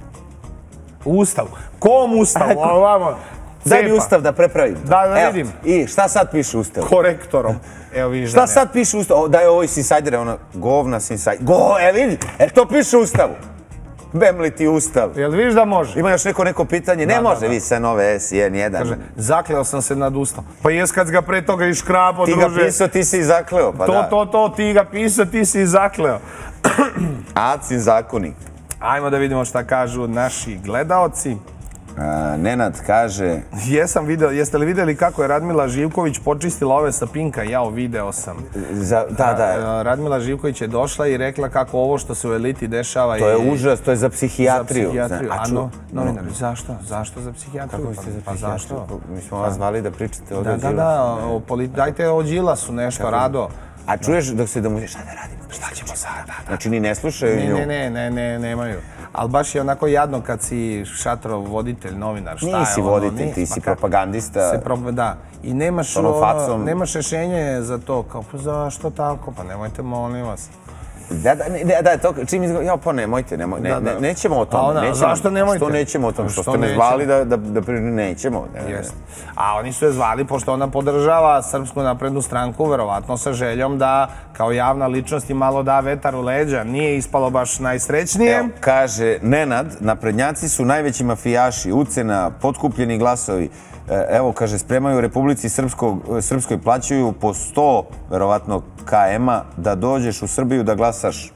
U ustavu. Kom ustavu? Ovamo. Daj mi ustav da prepravim. Da, da vidim. I šta sad piše ustav? Korektorom. Evo vidiš da ne. Šta sad piše ustav? Daj ovo iz Insajdera, ono, govna s Insajdera. Go, e vidi, e to piše ustavu. Bem li ti ustav? Jel vidiš da može? Ima još neko neko pitanje? Ne može, vi sa Nove S jedan jedan. Kaže, zakleo sam se nad ustavom. Pa jes kad ga pre toga iškrapo, druže. Ti ga pisao, ti si i zakleo, pa da. To, to, to, ti ga pisao, ti si i zakleo. Acin zakonik. Ajmo da vidimo šta kažu naši gledaoci. Nenad kaže... Jesam video, jeste li vidjeli kako je Radmila Živković počistila ove sa Pinka? Jao, video sam. Da, da. Radmila Živković je došla i rekla kako ovo što se u eliti dešava... To je užas, to je za psihijatriju. Za psihijatriju, a novinari, zašto? Zašto za psihijatriju? Kako ste za psihijatriju? Mi smo vas zvali da pričate o Đilasu. Da, da, da, dajte o Đilasu nešto, Rado. A čuješ dok se da mu... Šta da radimo? Šta ćemo sada? Znači, ni ne slušaju nju? Ne, ne, ne, ne, nemaju. Ali baš je onako jadno kad si Šatrov voditelj, novinar, šta je ono? Nisi voditelj, ti si propagandista. Da, i nemaš rešenje za to, kao pa zašto tako, pa nemojte, molim vas. Da, da, da, to čim izgleda, ja pa nemojte, nećemo o tome. Zašto nemojte? Što nećemo o tome, što ste me zvali da nećemo. A oni su je zvali, pošto ona podržava Srpsku naprednu stranku, verovatno sa željom da kao javna ličnost i malo da vetar u leđa. Nije ispalo baš najsrećnije. Evo, kaže Nenad, naprednjaci su najveći mafijaši, ucena, potkupljeni glasovi. Evo, kaže, spremaju Republici Srpskoj, plaćaju po sto, verovatno, km-a da dođeš u Srbiju da glasaš.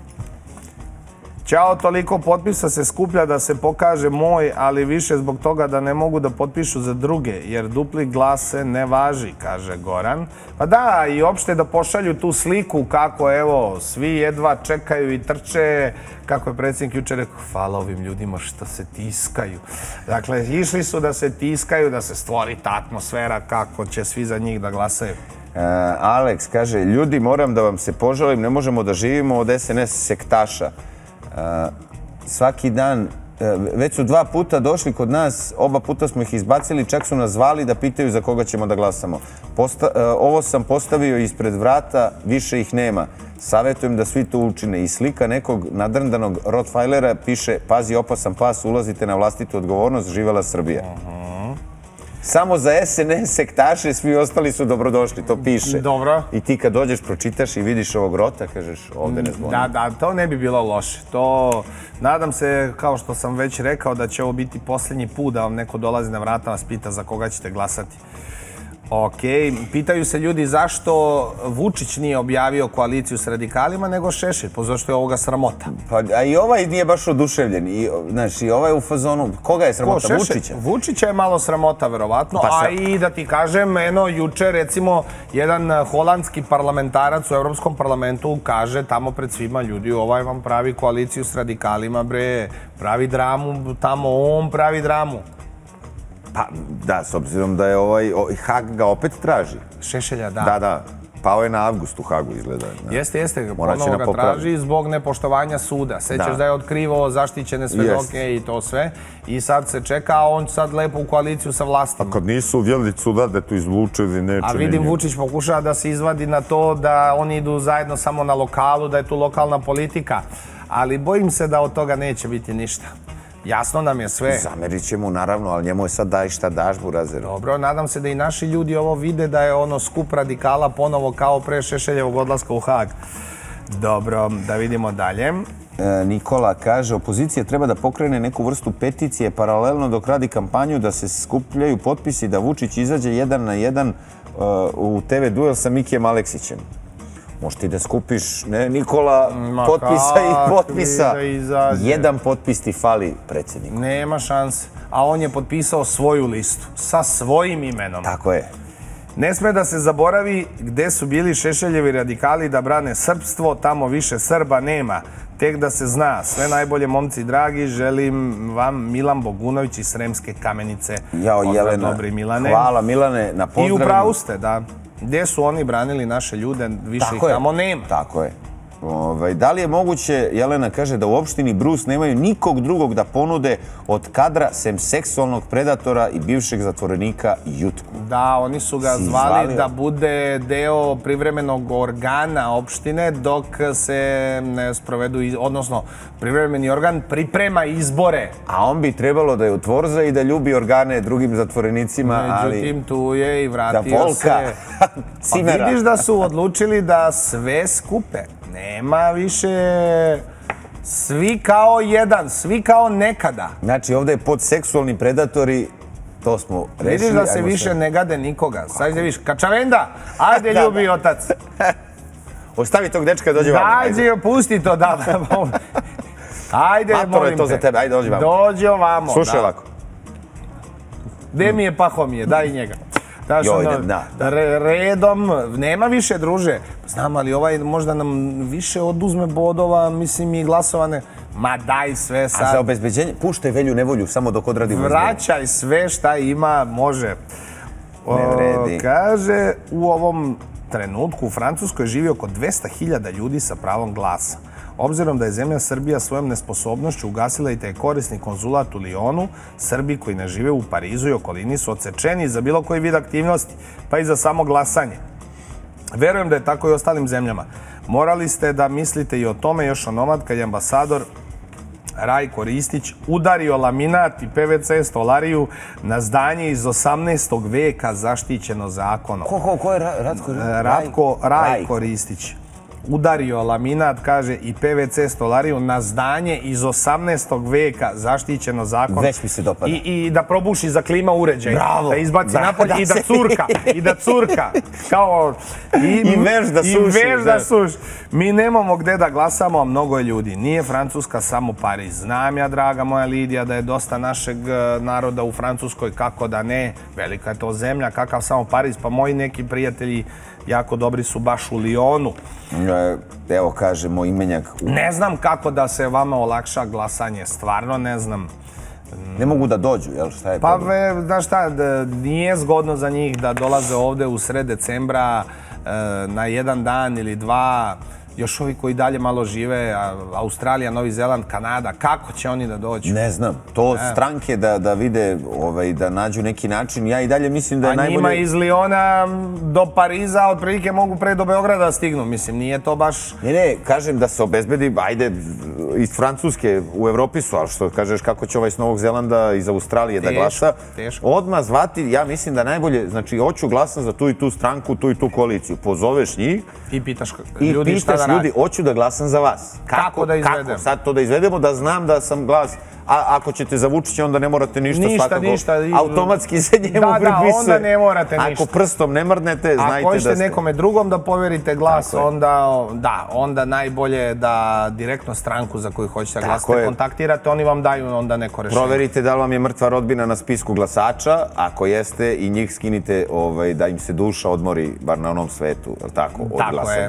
Ćao, toliko potpisa se skuplja da se pokaže moj, ali više zbog toga da ne mogu da potpišu za druge, jer dupli glas se ne važi, kaže Goran. Pa da, i opšte da pošalju tu sliku kako, evo, svi jedva čekaju i trče, kako je predsjednik jučer rekao, hvala ovim ljudima što se tiskaju. Dakle, išli su da se tiskaju, da se stvori ta atmosfera kako će svi za njih da glasaju. Alex kaže, ljudi, moram da vam se požalim, ne možemo da živimo od S N S sektaša. Svaki dan, već su dva puta došli kod nas, oba puta smo ih izbacili, čak su nas zvali da pitaju za koga ćemo da glasamo. Ovo sam postavio ispred vrata, više ih nema. Savjetujem da svi to učine. I slika nekog nadrndanog Rottweilera piše, pazi, opasan pas, ulazite na vlastitu odgovornost, živela Srbija. Samo za S N S sektaše, svi ostali su dobrodošli, to piše. Dobro. I ti kad dođeš, pročitaš i vidiš ovog Rota, kažeš, ovde ne zvonim. Da, da, to ne bi bilo loše. To, nadam se, kao što sam već rekao, da će ovo biti posljednji put da vam neko dolazi na vrata, vas pita za koga ćete glasati. Ok, pitaju se ljudi zašto Vučić nije objavio koaliciju s radikalima, nego Šešelj, po zašto je ovoga sramota. A i ovaj nije baš oduševljen, znaš, i ovaj je u fazonu, koga je sramota? Vučića? Vučića je malo sramota, verovatno, a i da ti kažem, eno, juče, recimo, jedan holandski parlamentarac u Evropskom parlamentu kaže tamo pred svima ljudi, ovaj vam pravi koaliciju s radikalima, bre, pravi dramu, tamo on pravi dramu. Pa, da, s obzirom da je ovaj, Hag ga opet traži. Šešelja, da. Da, da. Pao je na avgust u Hagu, izgleda. Jeste, jeste. Ponovo ga traži zbog nepoštovanja suda. Sećaš da je otkrivo zaštićene svedoke i to sve. I sad se čeka, a on sad lepo u koaliciju sa vlastom. Kad nisu uvjeli suda da tu izvuče ili neče. A vidim, Vučić pokušava da se izvadi na to da oni idu zajedno samo na lokalu, da je tu lokalna politika. Ali bojim se da od toga neće biti ništa. Jasno nam je sve. Zamerit će mu, naravno, ali njemu je sad daj šta daš, burazeru. Dobro, nadam se da i naši ljudi ovo vide, da je ono skup radikala ponovo kao pre Šešeljevog odlaska u Hag. Dobro, da vidimo dalje. Nikola kaže, opozicija treba da pokrene neku vrstu peticije paralelno dok radi kampanju, da se skupljaju potpisi, da Vučić izađe jedan na jedan u te ve duel sa Mikijem Aleksićem. Možeš ti da skupiš, ne, Nikola, potpisa i potpisa. Jedan potpis ti fali predsjedniku. Nema šanse. A on je potpisao svoju listu sa svojim imenom. Tako je. Ne sme da se zaboravi gde su bili Šešeljevi radikali da brane srpstvo, tamo više Srba nema. Tek da se zna. Sve najbolje, momci dragi, želim vam Milan Bogunović iz Sremske Kamenice. Jao, Jelena, hvala Milane na pozdravljenju. I upravu ste, da. Gdje su oni branili naše ljude, više ih tamo nema. Tako je. Da li je moguće, Jelena kaže, da u opštini Brus nemaju nikog drugog da ponude od kadra sem seksualnog predatora i bivšeg zatvorenika Jutku? Da, oni su ga zvali da bude deo privremenog organa opštine dok se ne sprovedu, odnosno privremeni organ priprema izbore. A on bi trebalo da je utvorza i da ljubi organe drugim zatvorenicima, ali... Međutim, tu je i vratio se... Pa vidiš da su odlučili da sve skupe. Nema više svi kao jedan, svi kao nekada. Znači ovdje je pod seksualni predatori, to smo rešili. Vidiš da se više ne gade nikoga. Sad vidiš, Kačavenda, ajde ljubi otac. Ostavi tog dečka, dođi vamo. Ajde, pusti to, da. Ajde, molim te. Matoro je to za tebe, ajde dođi vamo. Dođi ovamo. Slušaj ovako. Gde mi je Pahomije, daj njega. Redom, nema više, druže. Znam, ali ovaj možda nam više oduzme bodova, mislim, i glasovane. Ma daj sve sad. A za obezbeđenje, puštaj Velju Nevolju, samo dok odradimo izbore. Vraćaj sve šta ima, može. Ne vredi. Kaže, u ovom trenutku u Francuskoj živi oko dvesta hiljada ljudi sa pravom glasa. Obzirom da je zemlja Srbija svojom nesposobnošću ugasila i taj korisni konzulat u Lijonu, Srbi koji ne žive u Parizu i okolini su odsečeni za bilo koji vid aktivnosti, pa i za samo glasanje. Verujem da je tako i ostalim zemljama. Morali ste da mislite i o tome još onomad kad je ambasador Rajko Ristić udario laminat i P V C stolariju na zdanje iz osamnaestog veka zaštićeno zakonom. Ko, ko je Ratko? Ratko Rajko Ristić. Udario laminat, kaže, i P V C stolariju na zdanje iz osamnaestog veka zaštićeno zakonom. Već mi se dopada. I da probuši za klima uređaj. Bravo. Da izbaci napolje i da curka. I da curka. Kao... I veš da suši. I veš da suši. Mi nemamo gde da glasamo, a mnogo je ljudi. Nije Francuska samo Pariz. Znam ja, draga moja Lidija, da je dosta našeg naroda u Francuskoj, kako da ne. Velika je to zemlja, kakav samo Pariz. Pa moji neki prijatelji jako dobri su baš u Lijonu. Evo, kaže moj imenjak. Ne znam kako da se vama olakša glasanje, stvarno ne znam. Ne mogu da dođu, jel šta je pa, problem? Pa, znaš šta, nije zgodno za njih da dolaze ovde u sred decembra na jedan dan ili dva. Još ovi koji dalje malo žive, Australija, Novi Zeland, Kanada, kako će oni da dođu? Ne znam. To stranke da vide, da nađu neki način. Ja i dalje mislim da je najbolje... A njima iz Lijona do Pariza otprilike mogu pre do Beograda da stignu. Mislim, nije to baš... Ne, ne, kažem da se obezbedi, ajde, iz Francuske u Evropi su, ali što kažeš kako će ovaj iz Novog Zelanda, iz Australije da glasa. Teško. Odmah zvati, ja mislim da najbolje, znači, hoću glasam za tu i tu stranku, tu i tu koaliciju. Pozoveš njih... I pitaš ljudi šta da radi. Ljudi, hoću da glasam za vas. Kako da izvedemo? Kako sad to da izvedemo, da znam da sam glas... A ako ćete za Vučića, onda ne morate ništa, ništa, ništa. Automatski se njemu pripisuje. Da, da, onda ne morate ništa. Ako prstom ne mrdnete, znajte da ste... Ako hoćete nekome drugom da povjerite glas, onda, da, onda najbolje da direktno stranku za koju hoćete glasati kontaktirate, oni vam daju onda neko rešenje. Proverite da li vam je mrtva rodbina na spisku glasača, ako jeste, i njih skinite da im se duša odmori, bar na onom svetu, tako, od glasanja.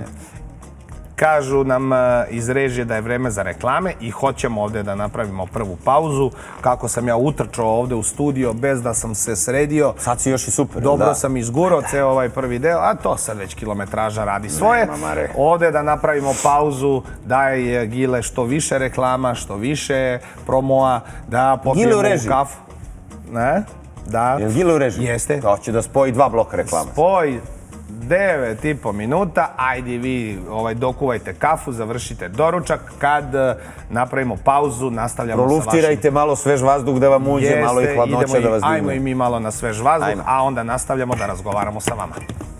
Kažu nam iz režije da je vreme za reklame i hoćemo ovdje da napravimo prvu pauzu. Kako sam ja utrčao ovdje u studio bez da sam se sredio. Sad si još i super. Dobro sam izgurao ceo ovaj prvi deo, a to sad već kilometraža radi svoje. Ovdje da napravimo pauzu, da je Gile što više reklama, što više promoa, da popijemo u kafu. Ne? Da. Je Gile u režiji? Jeste. To će da spoji dva bloka reklama. Spoj. devet i po minuta, ajde vi dokuvajte kafu, završite doručak, kad napravimo pauzu, nastavljamo sa vašim... Proluftirajte malo svež vazduh da vam uđe, malo i hladnoća da vas digne. Ajmo i mi malo na svež vazduh, a onda nastavljamo da razgovaramo sa vama.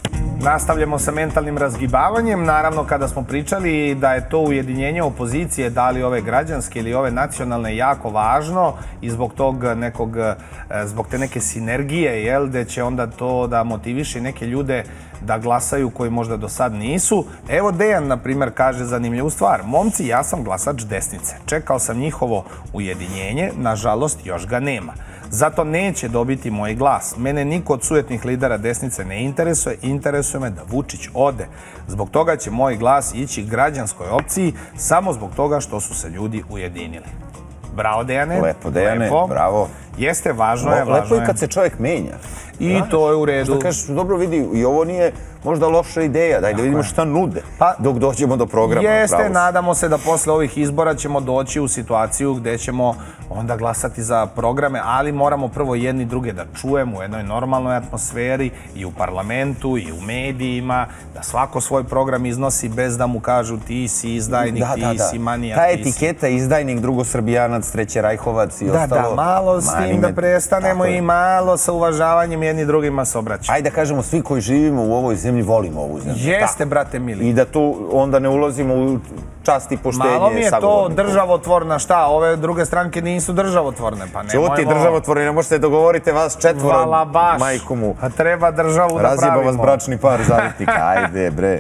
Nastavljamo sa mentalnim razgibavanjem. Naravno, kada smo pričali da je to ujedinjenje opozicije, da li ove građanske ili ove nacionalne, jako važno i zbog tog nekog, zbog te neke sinergije, jel, gde će onda to da motiviše neke ljude da glasaju koji možda do sad nisu. Evo Dejan, na primjer, kaže zanimljivu stvar. Momci, ja sam glasač desnice. Čekao sam njihovo ujedinjenje, nažalost, još ga nema. Zato neće dobiti moj glas. Mene niko od sujetnih lidera desnice ne interesuje, interesuje me da Vučić ode. Zbog toga će moj glas ići građanskoj opciji, samo zbog toga što su se ljudi ujedinili. Bravo, Dejane. Lepo, Dejane, bravo. Jeste, važno je, važno je. Lepo i kad se čovjek menja. I to je u redu. Što kažeš, dobro vidi, i ovo nije možda loša ideja, daj da vidimo šta nude dok dođemo do programa. Jeste, nadamo se da posle ovih izbora ćemo doći u situaciju gde ćemo onda glasati za programe, ali moramo prvo jedni druge da čujemo u jednoj normalnoj atmosferi i u parlamentu i u medijima, da svako svoj program iznosi bez da mu kažu ti si izdajnik, ti si manijak. Ta etiketa izdajnik, drugosrbijanac, trećerajhovac i ostalo. Da, da, malo s tim da prestanemo i malo sa uvažavanjem jedni drugima se obraćamo. Ajde da kažemo, svi koji živimo u ovoj zemlji volimo ovu zemlju. Jeste, brate mili. I da tu onda ne ulazimo u čast i poštenje. Malo mi je to državotvorna šta, ove druge stranke nisu državotvorne, pa nemojmo... Čuti državotvorni, ne možete dogovorite vas četvoro, Vala baš. majku mu. A treba državu da pravimo. Razjeba vas bračni par zavitnika, ajde bre.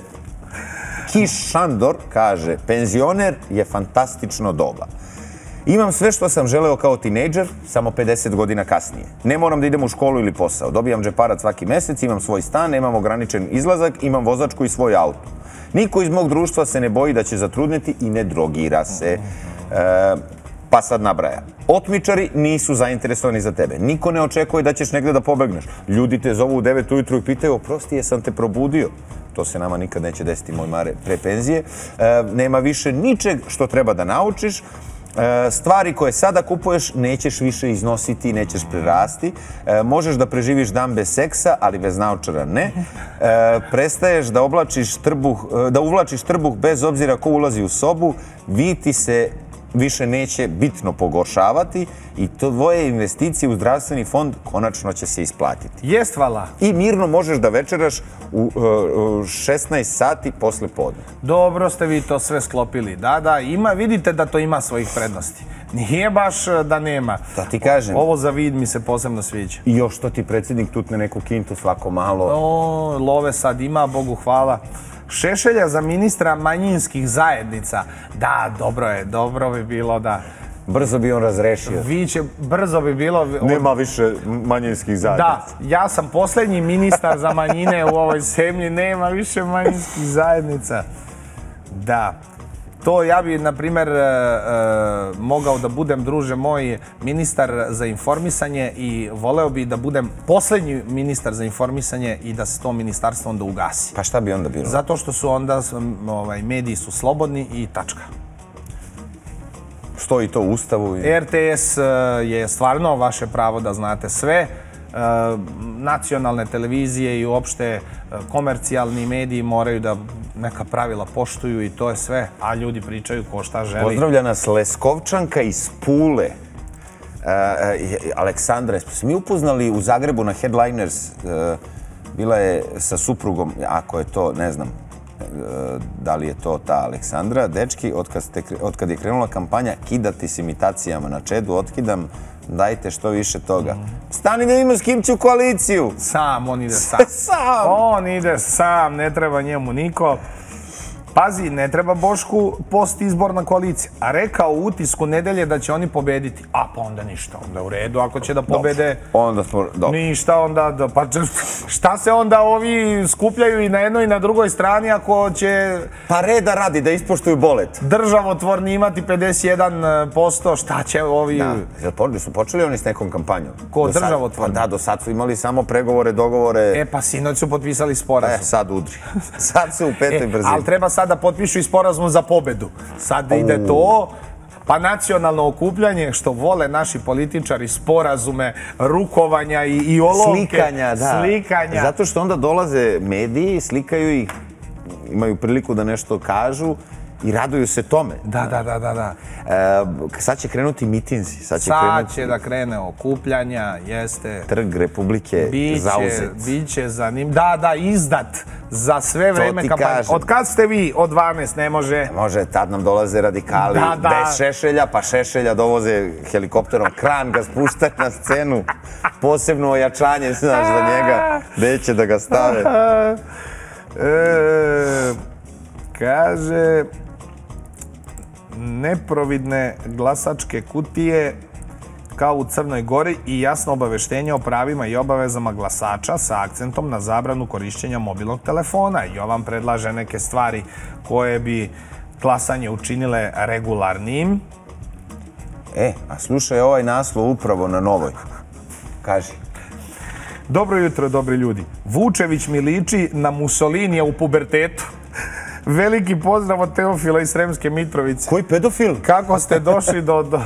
Kiš Šandor kaže, penzioner je fantastično doba. Imam sve što sam želeo kao tinejdžer, samo pedeset godina kasnije. Ne moram da idem u školu ili posao. Dobijam džeparac svaki mesec, imam svoj stan, nemam ograničen izlazak, imam vozačku i svoj auto. Niko iz mog društva se ne boji da će zatrudneti i ne drogira se. E, pa sad nabraja. Otmičari nisu zainteresovani za tebe. Niko ne očekuje da ćeš negde da pobegneš. Ljudi te zovu u devet ujutru i pitaju, oprosti, jesam te probudio? To se nama nikad neće desiti, moj Mare, pre penzije. E, nema više ničeg što treba da naučiš. Stvari koje sada kupuješ nećeš više iznositi, nećeš prerasti. Možeš da preživiš dan bez seksa, ali bez naočara ne. Prestaješ da oblačiš trbuh, da uvlačiš trbuh bez obzira ko ulazi u sobu. Vi ti se više neće bitno pogoršavati i tvoje investicije u zdravstveni fond konačno će se isplatiti. Jest, hvala. I mirno možeš da večeraš u šesnaest sati posle podne. Dobro ste vi to sve sklopili. Da, da, ima, vidite da to ima svojih prednosti. Nije baš da nema. To ti kažem. Ovo za vid mi se posebno sviđa. I još što ti predsjednik tutne neku kintu svako malo. O, love sad ima, Bogu hvala. Šešelja za ministra manjinskih zajednica. Da, dobro je, dobro bi bilo da... Brzo bi on razrešio. Viće, brzo bi bilo... Nema više manjinskih zajednica. Da, ja sam posljednji ministar za manjine u ovoj zemlji, nema više manjinskih zajednica. Da. To ja bi, na primjer, mogao da budem, druže moj, ministar za informisanje i voleo bi da budem posljednji ministar za informisanje i da se to ministarstvo onda ugasi. Pa šta bi onda bilo? Zato što su onda, mediji su slobodni i tačka. Stoji to u Ustavu? R T S je stvarno vaše pravo da znate sve. Nacionalne televizije i uopšte komercijalni mediji moraju da neka pravila poštuju i to je sve, a ljudi pričaju ko šta želi. Pozdravlja nas Leskovčanka iz Pule. Aleksandra, smo mi upoznali u Zagrebu na Headliners, bila je sa suprugom, ako je to, ne znam, da li je to ta Aleksandra. Dečki, otkad je krenula kampanja kidati s imitacijama na Čedu, otkidam, dajte što više toga. Stani da ima s kim će u koaliciju. Sam, on ide sam. Sam! On ide sam, ne treba njemu niko. Pazi, ne treba Bošku postizborna koalicija. A rekao u Utisku nedelje da će oni pobediti. A pa onda ništa, onda u redu. Ako će da pobede, onda smo, dobro. Ništa, onda, pa šta se onda ovi skupljaju i na jednoj i na drugoj strani ako će... Pa reda radi, da ispoštuju bolet. Državotvorni imati pedeset jedan posto, šta će ovi... Da, su počeli oni s nekom kampanjom. Ko, državotvorni? Pa da, do sad su imali samo pregovore, dogovore... E, pa sinoć su potpisali sporazum. E, sad udri. Sad su u petoj brzini. Ali treba sad da potpišu i sporazum za pobedu. Sad ide to, pa nacionalno okupljanje, što vole naši političari, sporazume, rukovanja i olovke. Slikanja, da. Slikanja. Zato što onda dolaze mediji, slikaju ih, imaju priliku da nešto kažu i raduju se tome. Da, da, da, da, da. E, sad će krenuti mitinzi. Sad će, Sad krenuti... će da krene okupljanja, jeste. Trg Republike biće, zauzet. Biće zanim... Da, da, izdat za sve vreme kampanje. Kažem. Od kad ste vi? Od dvanaest ne može. Može, tad nam dolaze radikali da, da. bez Šešelja, pa Šešelja dovoze helikopterom, kran ga spušta na scenu, posebno ojačanje, znaš, za njega, gde će da ga stave. E, kaže, neprovidne glasačke kutije kao u Crnoj Gori i jasno obaveštenje o pravima i obavezama glasača sa akcentom na zabranu korišćenja mobilnog telefona. Jovan predlaže neke stvari koje bi glasanje učinile regularnim. E, a slušaj ovaj naslov upravo na Novoj. Kaži. Dobro jutro, dobri ljudi. Vučević mi liči na Mussolinija u pubertetu. Veliki pozdrav od Teofila iz Sremske Mitrovice. Koji pedofil? Kako ste došli do, do,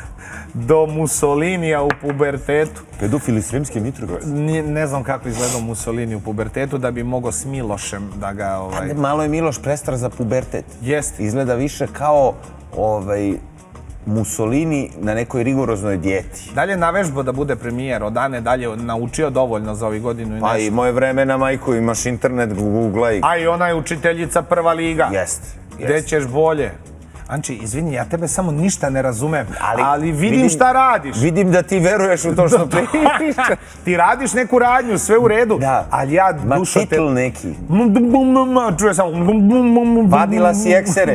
do Mussolinija u pubertetu? Pedofil iz Sremske Mitrovice? Ne, ne znam kako izgledao Mussolini u pubertetu da bi mogao s Milošem da ga... Ovaj... Malo je Miloš prestar za pubertet. Jeste. Izgleda više kao ovaj, Mussolini na nekoj rigoroznoj dijeti. Dalje navežbo da bude premijer, od dane dalje naučio dovoljno za ovih godinu i nešto. Pa i moje vreme na majku, imaš internet, googlaj. A i ona je učiteljica prva liga. Jest. Gde ćeš bolje? Anči, izvini, ja tebe samo ništa ne razumem, ali, ali vidim, vidim šta radiš. Vidim da ti veruješ u to što pričaš. Ti radiš neku radnju, sve u redu, da. Ali ja dušo te... Ma titl neki. Čuje samo... Vadila si eksere.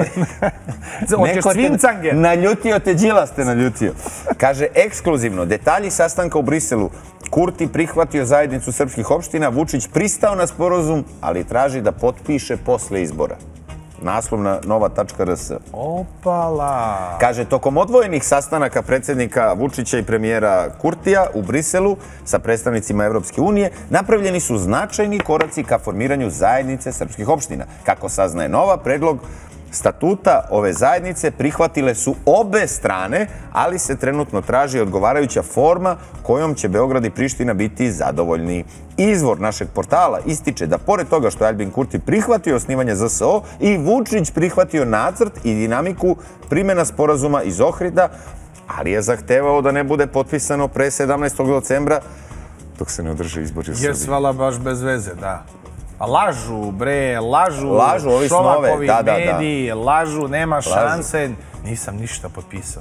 Hoćeš cvincange. Naljutio te, Đilas te naljutio. Kaže, ekskluzivno, detalji sastanka u Briselu. Kurti prihvatio zajednicu srpskih opština, Vučić pristao na sporazum, ali traži da potpiše posle izbora. Naslov na nova tačka r s. Opala. Kaže, tokom odvojenih sastanaka predsjednika Vučića i premijera Kurtija u Briselu sa predstavnicima Evropske unije napravljeni su značajni koraci ka formiranju zajednice srpskih opština. Kako saznaje Nova, predlog statuta ove zajednice prihvatile su obe strane, ali se trenutno traži odgovarajuća forma kojom će Beograd i Priština biti zadovoljni. Izvor našeg portala ističe da pored toga što je Aljbin Kurti prihvatio osnivanje Z S O i Vučić prihvatio nacrt i dinamiku primjena sporazuma iz Ohrida, ali je zahtevao da ne bude potpisano pre sedamnaestog decembra dok se ne održe izbori u Srbiji. Jes, vala baš bez veze, da. Lažu, bre, lažu, lažu ovi Šolakovi da, da, mediji, da. lažu, nema šanse. Nisam ništa potpisao.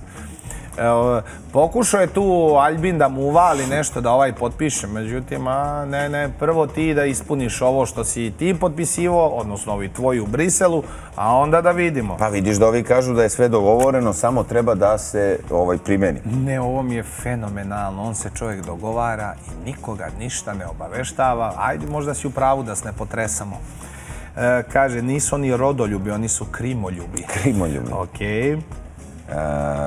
E, pokušao je tu Aljbin da mu uvali nešto da ovaj potpiše, međutim, a ne, ne, prvo ti da ispuniš ovo što si ti potpisivo, odnosno ovi tvoji u Briselu, a onda da vidimo. Pa vidiš da ovi kažu da je sve dogovoreno, samo treba da se ovaj primeni. Ne, ovo mi je fenomenalno, on se čovjek dogovara i nikoga ništa ne obaveštava. Ajde, možda si u pravu da se ne potresamo. E, kaže, nisu oni rodoljubi, oni su krimoljubi. Krimoljubi. Okej. E,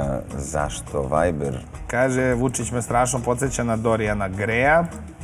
zašto Viber? Kaže, Vučić me strašno podsjeća na Dorijana Greja.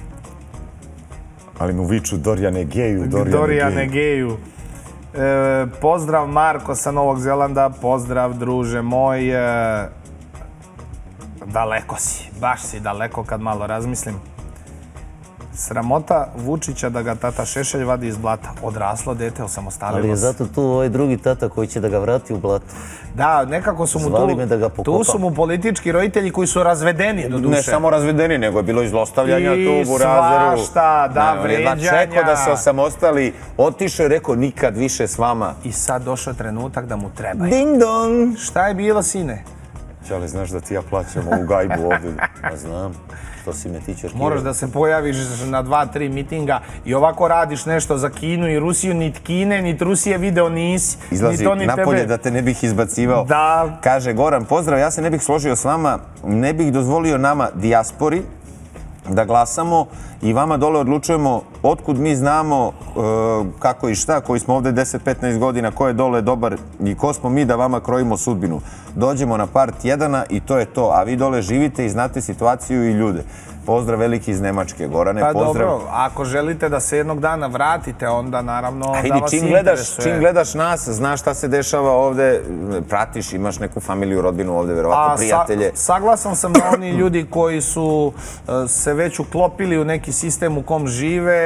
Ali mu viču Dorijane Geju, Dorijane, Dorijane Geju. E, pozdrav Marko sa Novog Zelanda, pozdrav druže moj. E, daleko si, baš si daleko kad malo razmislim. Sramota Vučića da ga tata Šešelj vadi iz blata. Odraslo dete, osamostalilo se. Ali je zato tu ovaj drugi tata koji će da ga vrati u blato. Da, nekako su mu Zvali tu, me da ga pokopam. tu su mu politički roditelji koji su razvedeni do duše. Ne samo razvedeni, nego je bilo i zlostavljanja I tu u Burazeru. svašta, da, Ne, vređanja. Jedva čekao da se osamostali, otišao i rekao nikad više s vama. I sad došao trenutak da mu treba. Ding dong! Šta je bilo, sine? Čale, znaš da ti ja plaćam ovu gajbu ovdje. Pa znam, što si me ti čerkirao. Moraš da se pojaviš na dva, tri mitinga i ovako radiš nešto za Kinu i Rusiju, nit Kine, nit Rusije video nisi. Izlazi napolje da te ne bih izbacivao. Da. Kaže, Goran, pozdrav, ja se ne bih složio s vama, ne bih dozvolio nama, dijaspori, da glasamo i vama dole odlučujemo otkud mi znamo kako i šta, koji smo ovdje deset do petnaest godina, ko je dole dobar i ko smo mi da vama krojimo sudbinu. Dođemo na par tjedana i to je to, a vi dole živite i znate situaciju i ljude. Pozdrav veliki iz Nemačke, Gorane, pa pozdrav. dobro, ako želite da se jednog dana vratite, onda naravno Ajde, da vas čim gledaš, interesuje. čim gledaš nas, znaš šta se dešava ovde, pratiš, imaš neku familiju, rodbinu ovde, verovatno prijatelje. Sa, saglasan sam da oni ljudi koji su uh, se već uklopili u neki sistem u kom žive,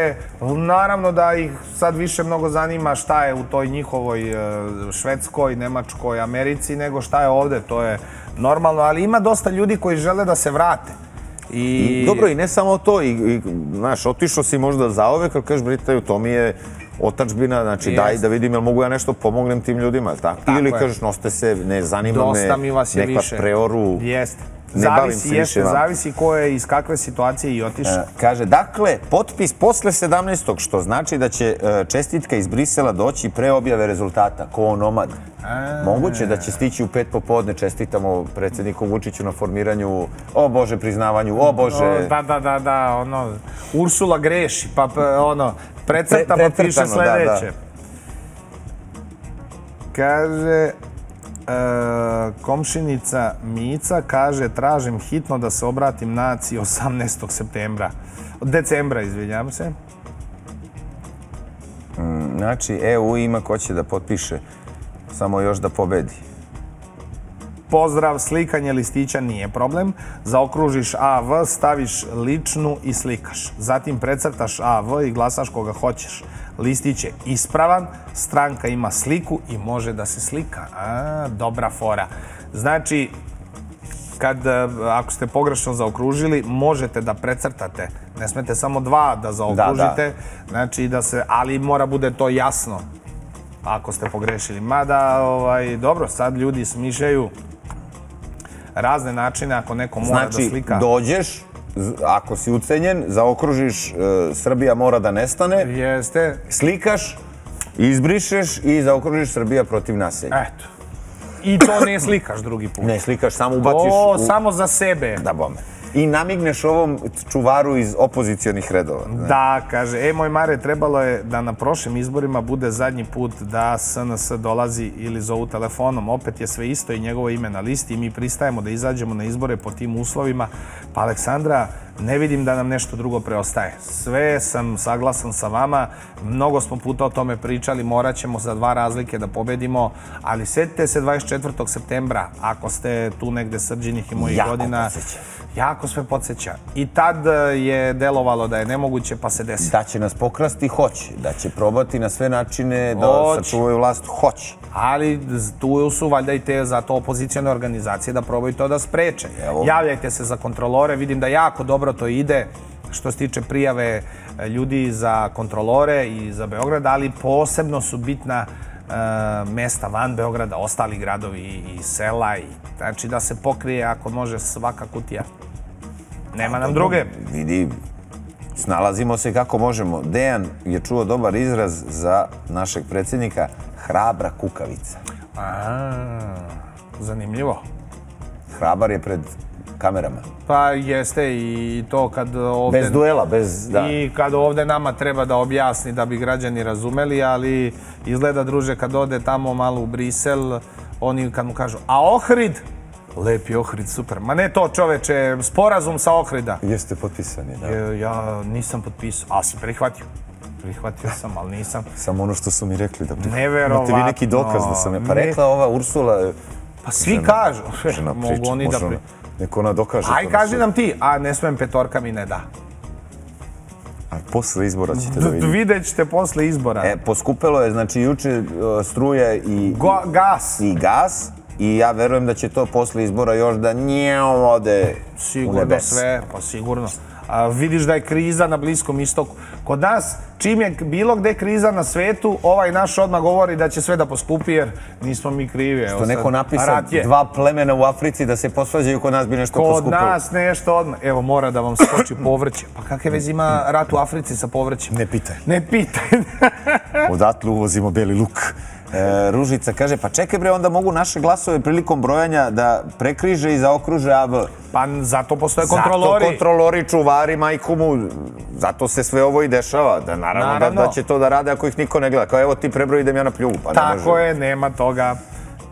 Dakle, naravno da ih sad više mnogo zanima šta je u toj njihovoj Švedskoj, Nemačkoj, Americi, nego šta je ovde. To je normalno, ali ima dosta ljudi koji žele da se vrate. I dobro, i ne samo to, i znaš, otišao si možda zaovek, ali kažeš, Britaju, to mi je otadžbina, znači daj da vidim jel mogu ja nešto pomognem tim ljudima, tako? Ili kažeš, nosite se, ne zanima me, nekva preoru, ne bavim se više vam. Zavisi ko je iz kakve situacije i otišao. Kaže, dakle, potpis posle sedamnaestog, što znači da će čestitka iz Brisela doći pre objave rezultata, ko onomad. Moguće da će stići u pet popodne, čestitamo predsjedniku Vučiću na formiranju, o Bože, priznavanju, o Bože... Da, da, da, da, ono, Ursula greši, pa ono, precrta pa piše sledeće. Kaže... Komšinica Mica kaže, tražim hitno da se obratim naciji osamnaestog septembra. Decembra, izvinjam se. Znači, E U ima ko će da potpiše, samo još da pobedi. Pozdrav, slikanje listića nije problem. Zaokružiš A V, staviš ličnu i slikaš. Zatim precrtaš A V i glasaš koga hoćeš. Listić je ispravan, stranka ima sliku i može da se slika. A, dobra fora. Znači, kad, ako ste pogrešno zaokružili, možete da precrtate. Ne smete samo dva da zaokružite, znači da se, ali mora bude to jasno ako ste pogrešili. Mada, ovaj, dobro, sad ljudi smišljaju razne načine ako neko mora da slika. Znači, dođeš, ako si ucenjen, zaokružiš Srbija mora da nestane, jeste, slikaš, izbrišeš i zaokružiš Srbija protiv nasilja. Eto. I to ne slikaš drugi put. Ne slikaš, samo ubaciš... To samo za sebe. Da, bome. I namigneš ovom čuvaru iz opozicionih redova. Da, kaže, e, moj Mare, trebalo je da na prošlim izborima bude zadnji put da S N S dolazi ili zovu telefonom. Opet je sve isto i njegovo ime na listi i mi pristajemo da izađemo na izbore po tim uslovima. Pa, Aleksandra, ne vidim da nam nešto drugo preostaje. Sve sam saglasan sa vama, mnogo smo puta o tome pričali, morat ćemo za dva razlike da pobedimo, ali setite se dvadeset četvrtog septembra, ako ste tu negde srđenih i mojih godina. Jako podsjeća. Jako sve podsjeća. I tad je delovalo da je nemoguće, pa se desi. Da će nas pokrasti, hoće. Da će probati na sve načine da sačuvaju vlast, hoće. Ali tu su valjda i te za to opozicione organizacije da probaju to da spreče. Javljajte se za kontrolore, vidim da jako dobro to ide što se tiče prijave ljudi za kontrolore i za Beograd, ali posebno su bitna mesta van Beograda, ostali gradovi i sela, znači da se pokrije ako može svaka kutija. Nema nam druge. Vidi, snalazimo se kako možemo. Dejan je čuo dobar izraz za našeg predsjednika, hrabra kukavica. Zanimljivo. Hrabar je pred kamerama. Pa jeste i to kad ovde... Bez duela, bez... I kad ovde nama treba da objasni da bi građani razumeli, ali izgleda, druže, kad ode tamo malo u Brisel, oni kad mu kažu, a Ohrid? Lepi Ohrid, super. Ma ne to, čoveče, sporazum sa Ohrida. Jeste potpisani, da. Ja nisam potpisao, ali sam prihvatio. Prihvatio sam, ali nisam. Samo ono što su mi rekli da prihvatio. Neverovatno. Imate vi neki dokaz da sam je... Pa rekla ova Ursula... Pa svi kažu. Mogu oni da... Neko ona dokaže. Aj, kaži nam ti. A, ne smijem, petorka mi ne da. A posle izbora ćete da vidite. Vidjet ćete posle izbora. E, poskupelo je, znači, juče struje i... Gas. I gas. I ja verujem da će to posle izbora još da njeo ode u nebes. Sigurno sve, pa sigurno. Vidiš da je kriza na Bliskom istoku. Kod nas, čim je bilo gde kriza na svetu, ovaj naš odmah govori da će sve da poskupi, jer nismo mi krivi. Što neko napisao dva plemena u Africi da se posvađaju, kod nas bi nešto poskupilo. Kod nas nešto odmah. Evo, mora da vam skoči povrće. Pa kakve veze ima rat u Africi sa povrćem? Ne pitaj. Ne pitaj. Odatle uvozimo beli luk. Ružica kaže, pa čekaj bre, onda mogu naše glasove prilikom brojanja da prekriže i zaokruže A V. Pa zato postoje kontrolori. Zato kontrolori, čuvari, majku mu, zato se sve ovo i dešava. Da naravno da će to da rade ako ih niko ne gleda. Kao evo ti prebroj, idem ja na pljugu. Tako je, nema toga.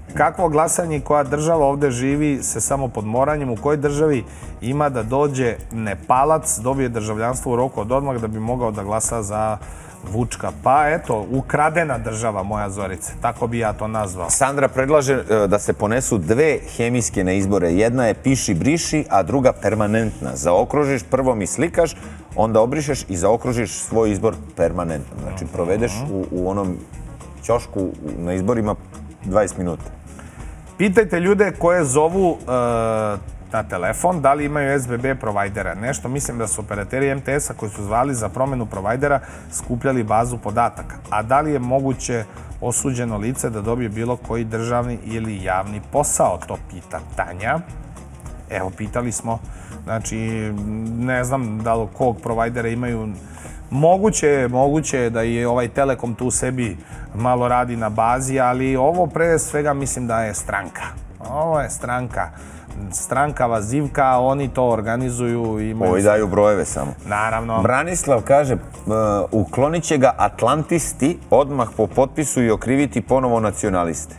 Kakvo glasanje i koja država ovde živi se samo pod moranjem? U kojoj državi ima da dođe Nepalac, dobije državljanstvo u roku od odmah da bi mogao da glasa za Vučka? Pa eto, ukradena država, moja Zorice. Tako bi ja to nazvao. Sandra predlaže e, da se ponesu dve hemijske na izbore. Jedna je piši briši, a druga permanentna. Zaokružiš, prvo mi slikaš, onda obrišeš i zaokružiš svoj izbor permanentno. Znači, provedeš u, u onom ćošku na izborima dvadeset minuta. Pitajte ljude koje zovu e, na telefon da li imaju S B B provajdera. Nešto mislim da su operateri M T S-a koji su zvali za promenu provajdera skupljali bazu podataka. A da li je moguće osuđeno lice da dobije bilo koji državni ili javni posao? To pita Tanja. Evo, pitali smo. Znači, ne znam da li kog provajdera imaju. Moguće je, moguće je da je ovaj Telekom tu sebi malo radi na bazi, ali ovo pre svega mislim da je stranka. Ovo je stranka. Strankava zivka, oni to organizuju i imaju... Ovi daju brojeve samo. Naravno. Branislav kaže, uh, uklonit će ga atlantisti odmah po potpisu i okriviti ponovo nacionaliste.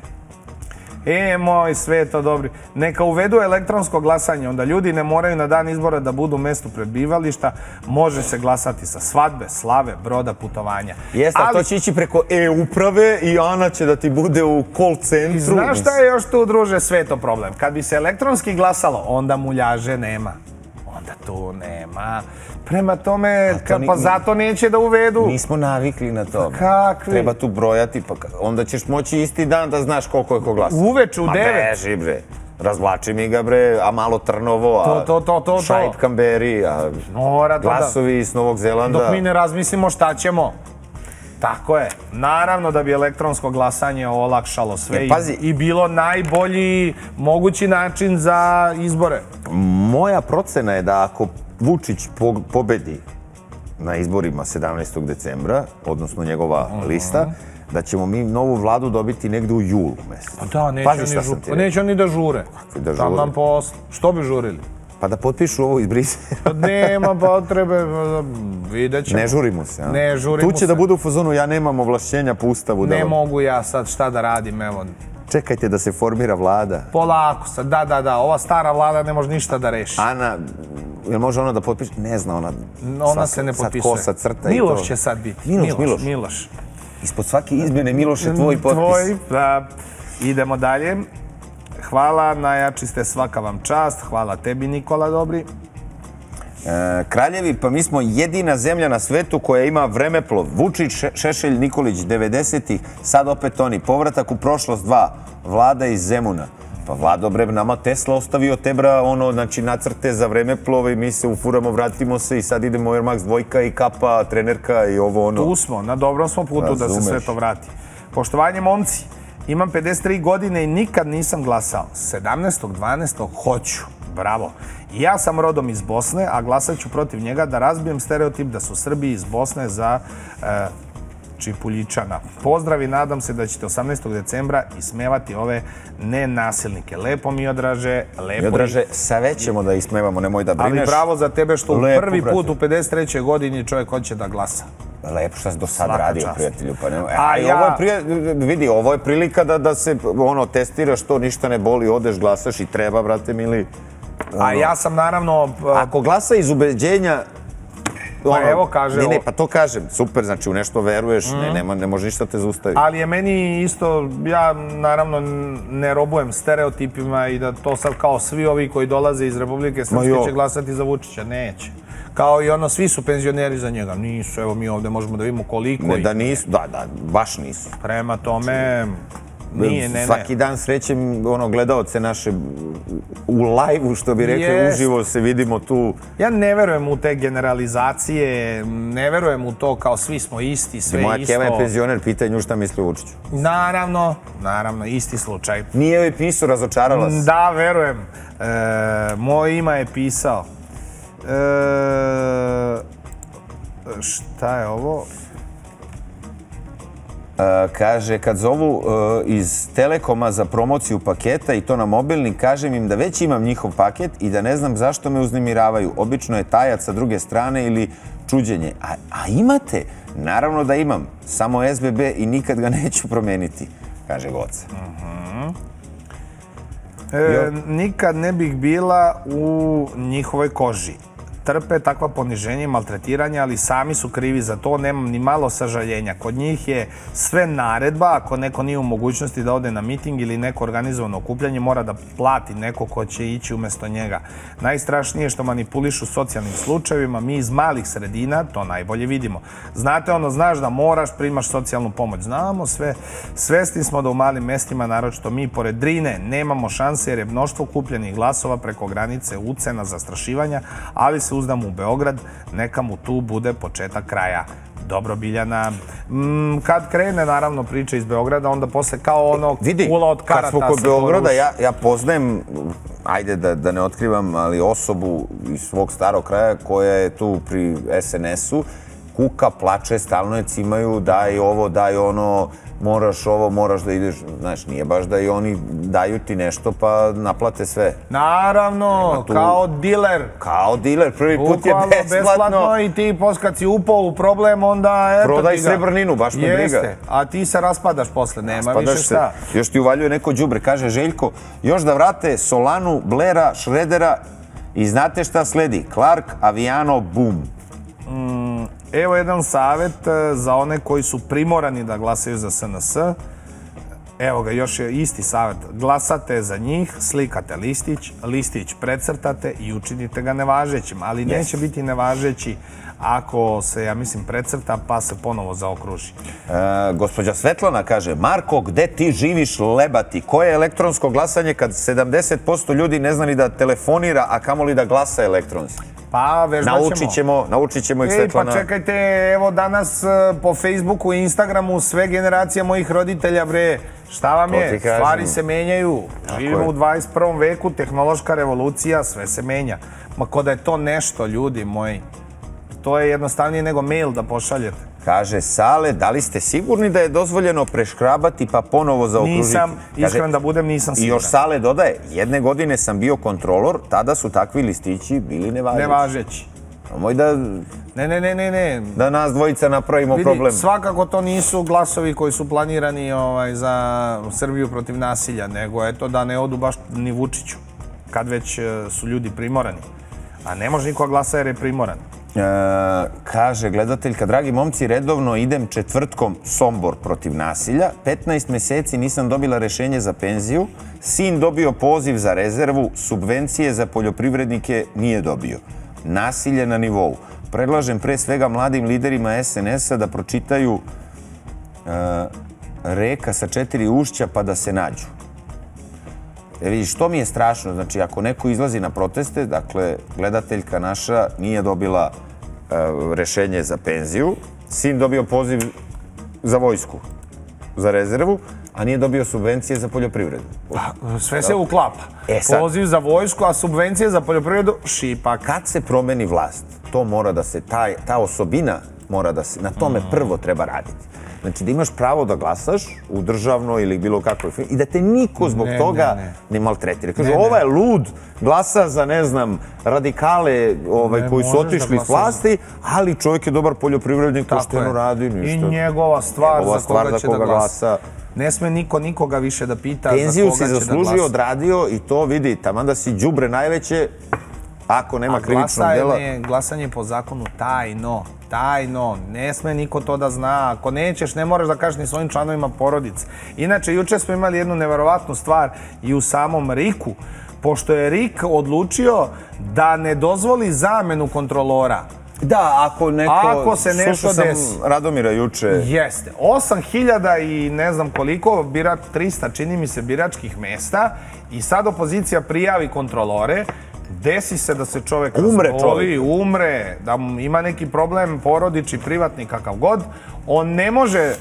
E, moj sveto dobri. Neka uvedu elektronsko glasanje, onda ljudi ne moraju na dan izbora da budu u mestu prebivališta, može se glasati sa svadbe, slave, broda, putovanja. Jeste, ali to će ići preko e-uprave i Ana će da ti bude u call centru. Znaš šta je još tu, druže, sveto problem? Kad bi se elektronski glasalo, onda muljaže nema. Onda tu nema. Prema tome, ka, pa zato neće da uvedu. Nismo navikli na to. Kakvi? Treba tu brojati, pa onda ćeš moći isti dan da znaš koliko je ko glasa. Uveče u devet. Ma beži, bre. Razvlači mi ga, bre, a malo Trnovo, a to, to, to, to, Šaip Kamberi, a glasovi iz Novog Zelanda. Dok mi ne razmislimo šta ćemo. Tako je. Naravno da bi elektronsko glasanje olakšalo sve. E, pazi, i, i bilo najbolji mogući način za izbore. Moja procena je da ako Vučić po, pobedi na izborima sedamnaestog decembra, odnosno njegova uh-huh. lista, da ćemo mi novu vladu dobiti negde u julu mesecu. Pa da, neće, pazi oni, žu... pa neće oni da žure. Kakvi da žure? Tam nam posle. Što bi žurili? Pa da potpišu ovo iz Brisela. Pa nema potrebe, vidjet ćemo. Ne žurimo se, a? Ne žurimo tu će se. Da budu u fazonu, ja nemam ovlašćenja po ustavu. Ne da... mogu ja sad šta da radim, evo. Čekajte da se formira vlada. Polako sad, da, da, da, ova stara vlada ne može ništa da reši. Ana, jel može ona da potpiše? Ne zna ona. Ona sad, se ne potpisuje. Sad kosa, crta Miloš i to. će sad biti. Miloš, Miloš. Miloš. Miloš. Ispod svake izmjene Miloše tvoj potpis. Tvoj, da. Idemo dalje. Hvala, najjači ste, svaka vam čast. Hvala tebi, Nikola, dobri. E, Kraljevi, pa mi smo jedina zemlja na svetu koja ima vremeplov. Vučić, Šešelj, Nikolić, devedesetih, sad opet oni. Povratak u prošlost dva. Vlada iz Zemuna. Pa Vlado, bre, nama Tesla ostavio tebra, ono, znači, nacrte za vremeplove i mi se ufuramo, vratimo se i sad idemo Air Max dvojka i kapa, trenerka i ovo, ono. Tu smo, na dobrom smo putu. Razumeš. Da se sve to vrati. Poštovanje, momci. Imam pedeset tri godine i nikad nisam glasao. sedamnaestog dvanaestog hoću. Bravo. I ja sam rodom iz Bosne, a glasat ću protiv njega da razbijem stereotip da su Srbi iz Bosne za e, Čipuljičana. Pozdrav i nadam se da ćete osamnaestog decembra ismevati ove nenasilnike. Lepo mi odraže, lepo... Mi odraže, sve ćemo da ismevamo, nemoj da brineš. Ali bravo za tebe što lepo, prvi brate. put u pedeset trećoj godini čovjek hoće da glasa. Lepo šta si do sad Svaka radio, čast. prijatelju. Pa nema. A e, ja... ovo je prije, vidi, ovo je prilika da, da se ono, testiraš to, ništa ne boli, odeš, glasaš i treba, brate mili. Ono, A ja sam naravno... Ako glasa iz ubeđenja... Pa ono, evo kaže... Ne, ne, pa to kažem, super, znači u nešto veruješ, mm. ne, nema, ne može ništa te zaustaviti. Ali je meni isto, ja naravno ne robujem stereotipima i da to sad kao svi ovi koji dolaze iz Republike Srpske će glasati za Vučića, neće. Kao i ono, svi su penzioneri za njega, nisu, evo mi ovdje možemo da vidimo koliko... Ne, da nisu, da, da, baš nisu. Prema tome... Nije, ne, ne. Svaki dan srećem ono, gledaoce naše u live-u, što bi rekli, yes. Uživo se vidimo tu. Ja ne verujem u te generalizacije, ne verujem u to kao svi smo isti, sve moja isto. Moja keva je penzioner, pitaj nju šta misli o Vučiću. Naravno, naravno, isti slučaj. Nije joj pisao, razočarala se. Da, verujem. E, moj ima je pisao. E, šta je ovo? Uh, kaže, kad zovu uh, iz Telekoma za promociju paketa i to na mobilni, kažem im da već imam njihov paket i da ne znam zašto me uznemiravaju. Obično je tajac sa druge strane ili čuđenje. A, a imate? Naravno da imam. Samo S B B i nikad ga neću promeniti, kaže Goca. Uh-huh. E, nikad ne bih bila u njihovoj koži. Trpe takva poniženja i maltretiranja, ali sami su krivi za to, nemam ni malo sažaljenja. Kod njih je sve naredba, ako neko nije u mogućnosti da ode na miting ili neko organizovano okupljanje, mora da plati neko ko će ići umjesto njega. Najstrašnije je što manipulišu socijalnim slučajevima, mi iz malih sredina to najbolje vidimo. Znate ono, znaš da moraš, primaš socijalnu pomoć. Znamo sve, svesni smo da u malim mestima, naročito mi pored Drine, nemamo šanse jer je mnoštvo kupljenih glasova preko granice, ucena, zastrašivanja, ali se uzdam u Beograd, neka mu tu bude početak kraja. Dobro, Biljana. Mm, kad krene, naravno, priča iz Beograda, onda posle kao ono Vidi, kula od karata kad smo kod Beograda, ja, ja poznajem, ajde da, da ne otkrivam, ali osobu iz svog starog kraja koja je tu pri es en esu, kuka, plače, stalno je cimaju, daj ovo, daj ono, moraš ovo, moraš da ideš, znaš, nije baš da i oni daju ti nešto pa naplate sve. Naravno, tu, kao diler. Kao diler, prvi put Bukvalno, je besplatno. besplatno i ti kad si upao u problem, onda eto prodaj ti ga. srebrninu, baš me briga. Jeste, a ti se raspadaš posle, nema raspadaš više šta. Se. Još ti uvaljuje neko đubre, kaže Željko, još da vrate Solanu, Blera, Šredera i znate šta sledi? Clark, Aviano, boom. Mm, evo jedan savjet za one koji su primorani da glasaju za es en es. Evo ga, još je isti savjet. Glasate za njih, slikate listić, listić precrtate i učinite ga nevažećim. Ali yes. neće biti nevažeći ako se, ja mislim, precrta pa se ponovo zaokruži. E, gospođa Svetlana kaže, Marko, gde ti živiš lebati? Koje je elektronsko glasanje kad sedamdeset posto ljudi ne zna ni da telefonira, a kamoli da glasa elektronski? Pa, vežbat ćemo. Naučit ćemo, naučit ćemo ih Svetlana. Ej, pa čekajte, evo danas po Facebooku i Instagramu sve generacije mojih roditelja, bre, šta vam je? Stvari se menjaju. Živimo u dvadeset prvom veku, tehnološka revolucija, sve se menja. Ma ko da je to nešto, ljudi moji. To je jednostavnije nego mail da pošaljete. Kaže Sale, da li ste sigurni da je dozvoljeno preškrabati pa ponovo zaokružiti? Nisam, iskren da budem, nisam siguran. I još Sale dodaje, jedne godine sam bio kontrolor, tada su takvi listići bili nevažeći. Nevažeći. Moj da... Ne, ne, ne, ne, ne. Da nas dvojica napravimo vidi, problem. Svakako to nisu glasovi koji su planirani ovaj, za Srbiju protiv nasilja, nego eto da ne odu baš ni Vučiću, kad već su ljudi primorani. A ne može niko glasa jer je primoran. E, kaže gledateljka, dragi momci, redovno idem četvrtkom Sombor protiv nasilja. petnaest meseci nisam dobila rešenje za penziju. Sin dobio poziv za rezervu, subvencije za poljoprivrednike nije dobio. Nasilje na nivou. Predlažem pre svega mladim liderima es en esa da pročitaju e, Reka sa četiri ušća pa da se nađu. E vidiš, što mi je strašno, znači ako neko izlazi na proteste, dakle, gledateljka naša nije dobila e, rešenje za penziju, sin dobio poziv za vojsku, za rezervu, a nije dobio subvencije za poljoprivredu. Pa, sve se uklapa. E, sad, poziv za vojsku, a subvencije za poljoprivredu, šipak. Kad se promeni vlast, to mora da se, taj, ta osobina mora da se, na tome mm. prvo treba raditi. Znači da imaš pravo da glasaš u državnoj ili bilo kakvoj firmi i da te niko zbog ne, toga ne, ne. ne maltretira. Kaže, ova je lud, glasa za, ne znam, radikale ovaj, ne, koji su otišli iz vlasti, ali čovjek je dobar poljoprivrednik, pošteno radi, ništa. I njegova stvar, njegova za, koga stvar će za koga da glasa. glasa. Ne sme niko nikoga više da pita Penziju za koga će da glasa. si zaslužio, odradio i to vidi, taman da si đubre najveće, ako nema krivičnog dela. A glasanje po zakonu tajno, tajno, ne sme niko to da zna. Ako nećeš, ne moraš da kažeš ni svojim članovima porodice. Inače, juče smo imali jednu neverovatnu stvar i u samom Riku, pošto je Rik odlučio da ne dozvoli zamenu kontrolora. Da, ako neko... Ako se nešto desi. Slušao sam Radomira juče. Jeste. osam hiljada i ne znam koliko, birač, trista čini mi se biračkih mesta i sad opozicija prijavi kontrolore. Desi se da se čovjek razboli, umre, da ima neki problem porodični, privatni, kakav god. On ne može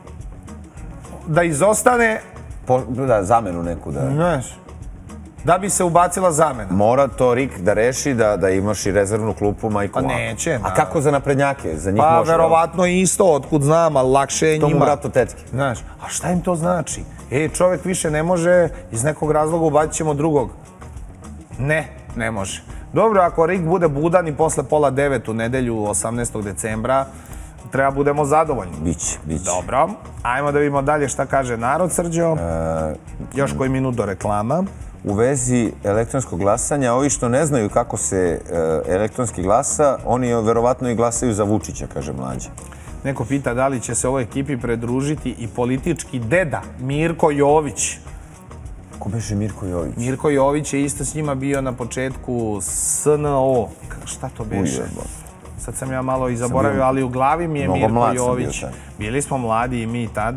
da izostane... Po, da, zamenu neku da... Znaš, da bi se ubacila zamena. Mora to Rik da reši, da, da imaš i rezervnu klupu majku. Pa neće. A kako za naprednjake? Za njih pa može, verovatno isto, otkud znam, ali lakše je njima. Tomu vratu tetke. Znaš, a šta im to znači? E, čovjek više ne može, iz nekog razloga ubacit ćemo drugog. Ne, ne može. Dobro, ako Rik bude budan i posle pola devet u nedelju osamnaestog decembra, treba budemo zadovoljni. Biće, biće. Dobro, ajmo da vidimo dalje šta kaže narod, Srđo. E... Još koji minut do reklama. u vezi elektronskog glasanja. Ovi što ne znaju kako se elektronski glasa, oni verovatno i glasaju za Vučića, kaže Mlađa. Neko pita da li će se ovoj ekipi predružiti i politički deda Mirko Jović. Ko beše Mirko Jović? Mirko Jović je isto s njima bio na početku S N O. Šta to beše? Sad sam ja malo i zaboravio, ali u glavi mi je Mirko Jović. Bili smo mladi i mi tad.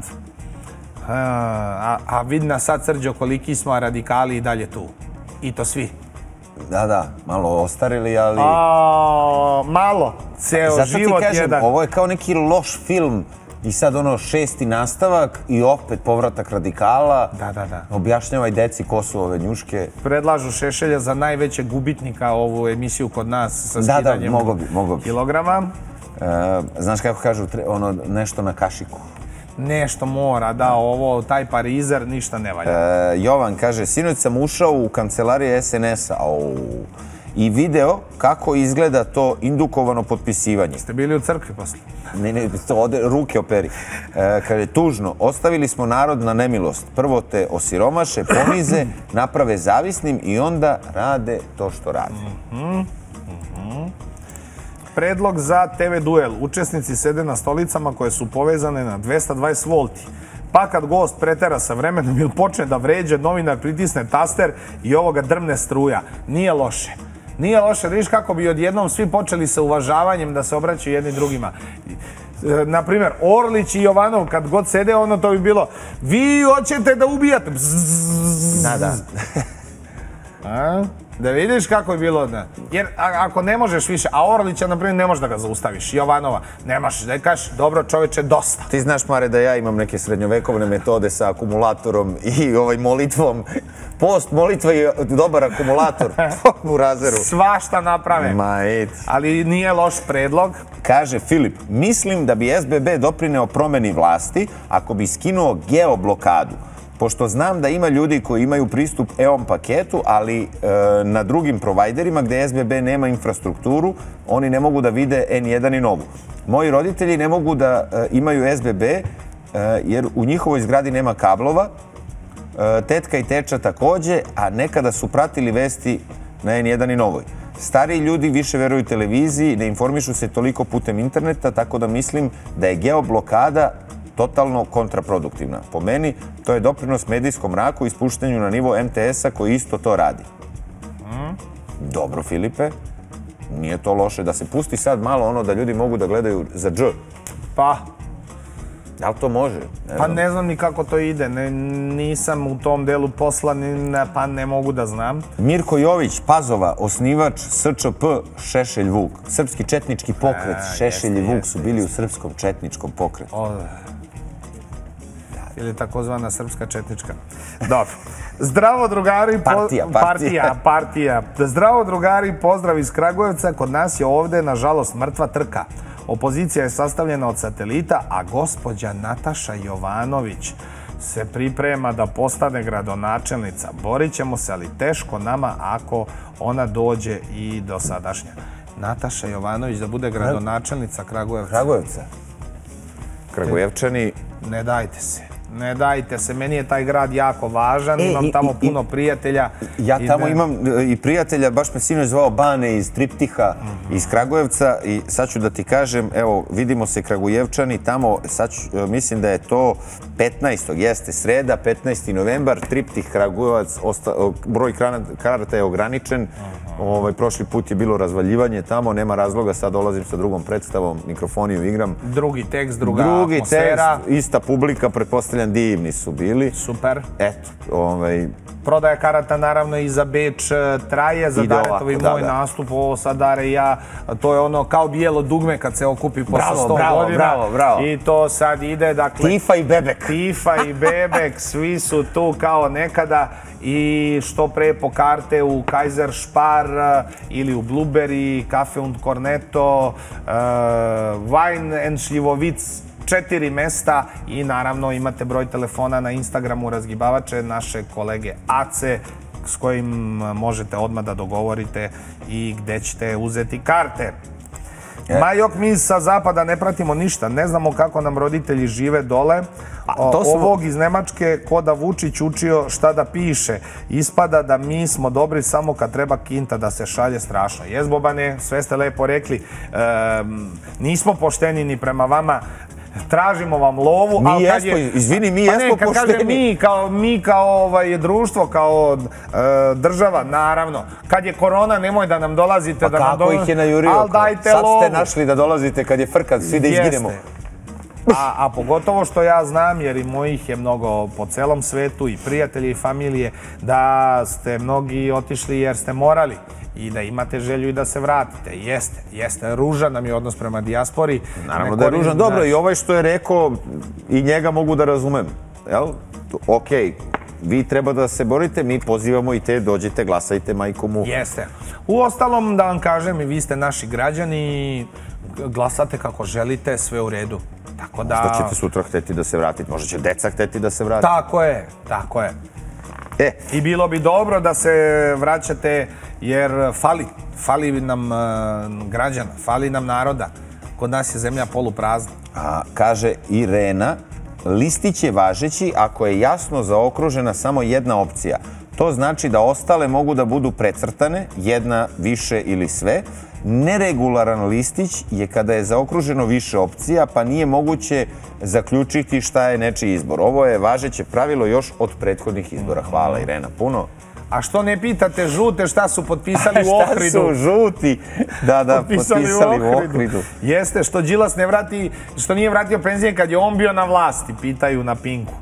A, a vidi nas sad, Srđo, koliki smo radikali i dalje tu. I to svi. Da, da, malo ostarili, ali... A, malo. Ceo Zato život ti kažem, jedan. ovo je kao neki loš film i sad ono šesti nastavak i opet povratak radikala. Da, da, da. Objašnjavaj deci ko su ove njuške. Predlažu Šešelja za najvećeg gubitnika ovu emisiju kod nas sa skidanjem da, da, mogo bi, mogo bi. kilograma. E, znaš kako kažu, ono nešto na kašiku. Nešto mora, da, ovo, taj parizer, ništa ne valja. E, Jovan kaže, sinoć sam ušao u kancelariju S N S-a i video kako izgleda to indukovano potpisivanje. Ste bili u crkvi posle? Ne, ne, to ode, ruke operi. E, kaže, tužno, ostavili smo narod na nemilost. Prvo te osiromaše, ponize, naprave zavisnim i onda rade to što rade. Mm-hmm. Mm-hmm. Predlog za T V duel. Učesnici sede na stolicama koje su povezane na dvesta dvadeset volti. Pa kad gost pretera sa vremenom ili počne da vređe, novinar pritisne taster i ovoga drmne struja. Nije loše. Nije loše, da viš kako bi odjednom svi počeli sa uvažavanjem da se obraćaju jedni drugima. Naprimjer, Orlić i Jovanov, kad god sede, ono to bi bilo: vi hoćete da ubijate. Da, da. A? Da vidiš kako je bilo. Jer ako ne možeš više, a Orlića, na primjer, ne možeš da ga zaustaviš, Jovanova, nemaš da kažeš, dobro čoveče, dosta. Ti znaš, Mare, da ja imam neke srednjovekovne metode sa akumulatorom i ovaj molitvom. Post molitva je dobar akumulator u razeru. Svašta naprave. Ma, et. Ali nije loš predlog. Kaže Filip, mislim da bi S B B doprineo promeni vlasti ako bi skinuo geoblokadu. Pošto znam da ima ljudi koji imaju pristup E O M paketu, ali e, na drugim provajderima gde S B B nema infrastrukturu, oni ne mogu da vide N jedan i Novu. Moji roditelji ne mogu da e, imaju S B B e, jer u njihovoj zgradi nema kablova, e, tetka i teča takođe, a nekada su pratili vesti na N jedan i Novoj. Stariji ljudi više veruju televiziji, ne informišu se toliko putem interneta, tako da mislim da je geoblokada totalno kontraproduktivna. Po meni, to je doprinos medijskom mraku i spuštanju na nivo M T S-a koji isto to radi. Mm. Dobro, Filipe, nije to loše. Da se pusti sad malo ono da ljudi mogu da gledaju za dž. Pa. Da li to može? Ne pa znam. Ne znam ni kako to ide. Ne, nisam u tom delu posla, pa ne mogu da znam. Mirko Jović, Pazova, osnivač S Č P Šešelj Vuk. Srpski četnički pokret A, Šešelj i Vuk jeste, su bili jeste. u srpskom četničkom pokretu. O, ili takozvana srpska četnička. Dobro. Zdravo, drugari. Po... Partija, partija. Partija, partija. Zdravo, drugari, pozdrav iz Kragujevca. Kod nas je ovde, nažalost, mrtva trka. Opozicija je sastavljena od satelita, a gospođa Nataša Jovanović se priprema da postane gradonačelnica. Borit ćemo se, ali teško nama ako ona dođe i do sadašnja. Nataša Jovanović da bude gradonačelnica Kragujevca. Kragujevca. Kragujevčani... Ne dajte se. Ne dajte se, meni je taj grad jako važan, e, imam tamo i, puno prijatelja. Ja tamo ne... imam i prijatelja, baš me sinoć zvao Bane iz Triptiha, mm-hmm. iz Kragujevca i sad ću da ti kažem, evo, vidimo se Kragujevčani, tamo, sad ću, mislim da je to petnaestog jeste sreda, petnaesti novembar, Triptih Kragujevac, osta, broj karata je ograničen, mm-hmm. ovaj, prošli put je bilo razvaljivanje tamo, nema razloga, sad dolazim sa drugom predstavom, mikrofoniju igram. Drugi tekst, druga Drugi atmosfera. Tekst, ista publika, pretpostavljam divni su bili. Super. Eto, ovaj... Prodaja karata naravno i za Beč traje, za Daretovi moj nastup, ovo sad Dare i ja, to je ono kao bijelo dugme kad se okupi posle sto godina. Bravo, bravo. I to sad ide, dakle... Tifa i Bebek. Tifa i Bebek, svi su tu kao nekada i što pre po karte u Kaiser Spar ili u Blueberry, Cafe und Cornetto, uh, Wein and Šljivovic, četiri mesta i naravno imate broj telefona na Instagramu razgibavače naše kolege Ace s kojim možete odmah da dogovorite i gde ćete uzeti karte. Ma jok, mi sa zapada ne pratimo ništa, ne znamo kako nam roditelji žive dole. O, to smo- Ovog iz Nemačke, ko da Vučić učio šta da piše. Ispada da mi smo dobri samo kad treba kinta da se šalje strašno. Jes, Bobane, sve ste lepo rekli. Ehm, nismo pošteni ni prema vama. Tražimo vam lovu, Mi ali kad jesmo, je... izvini, mi Pa jesmo ne, kad kaže pošteni. mi kao, mi kao ovaj, društvo, kao e, država, naravno. Kad je korona, nemoj da nam dolazite, Pa da nam kako ih je najurio? Ali dajte Sad lovu. ste našli da dolazite kad je frka, svi da izginemo. Jeste. A, a pogotovo što ja znam, jer i mojih je mnogo po celom svetu, i prijatelji i familije, da ste mnogi otišli jer ste morali i da imate želju i da se vratite. Jeste, jeste. Ružan nam je odnos prema dijaspori. Naravno Ne da je korim- ružan. Dobro, znači, i ovaj što je rekao, i njega mogu da razumem. Jel? Okej, vi treba da se borite, mi pozivamo i te, dođite, glasajte, majko mu. Jeste. U ostalom, da vam kažem, i vi ste naši građani, glasate kako želite, sve u redu. Tako da... Da ćete sutra hteti da se vratite, možda će deca hteti da se vrati. Tako je, tako je. E, I bilo bi dobro da se vraćate, jer fali, fali nam e, građana, fali nam naroda. Kod nas je zemlja poluprazna. a, kaže Irena, listić je važeći ako je jasno zaokružena samo jedna opcija. To znači da ostale mogu da budu precrtane, jedna, više ili sve. Neregularan listić je kada je zaokruženo više opcija, pa nije moguće zaključiti šta je nečiji izbor. Ovo je važeće pravilo još od prethodnih izbora. Hvala, Irena, puno. A što ne pitate žute šta su potpisali u Šta Ohridu? su žuti? Da, da, potpisali u Ohridu. Jeste, što Đilas ne vrati, što nije vratio penzije kad je on bio na vlasti, pitaju na Pinku.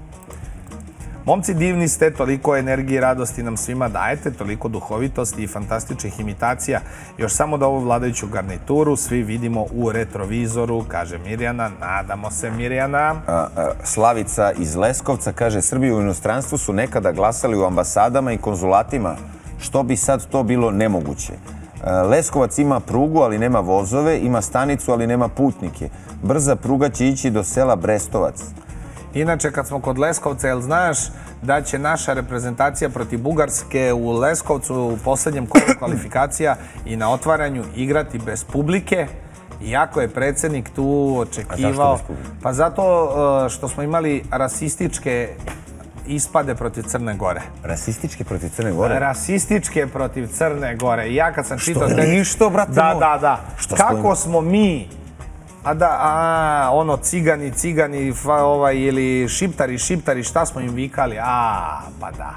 Momci, divni ste, toliko energije i radosti nam svima dajete, toliko duhovitosti i fantastičnih imitacija. Još samo da ovu vladajuću garnituru svi vidimo u retrovizoru, kaže Mirjana. Nadamo se, Mirjana. A, a, Slavica iz Leskovca kaže, Srbi u inostranstvu su nekada glasali u ambasadama i konzulatima. Što bi sad to bilo nemoguće? A, Leskovac ima prugu, ali nema vozove, ima stanicu, ali nema putnike. Brza pruga će ići do sela Brestovac. Inače, kad smo kod Leskovca, jel znaš da će naša reprezentacija protiv Bugarske u Leskovcu u posljednjem kolu kvalifikacija i na otvaranju igrati bez publike? Iako je predsjednik tu očekivao... bez publike? Pa zato uh, što smo imali rasističke ispade protiv Crne Gore. Rasistički protiv Crne Gore? Rasističke protiv Crne Gore. I ja kad sam čitao... I što, brate Da, moj? da, da. Što smo Kako imali? smo mi... A da, a, ono, cigani, cigani, fa, ovaj, ili šiptari, šiptari, šta smo im vikali? A, pa da.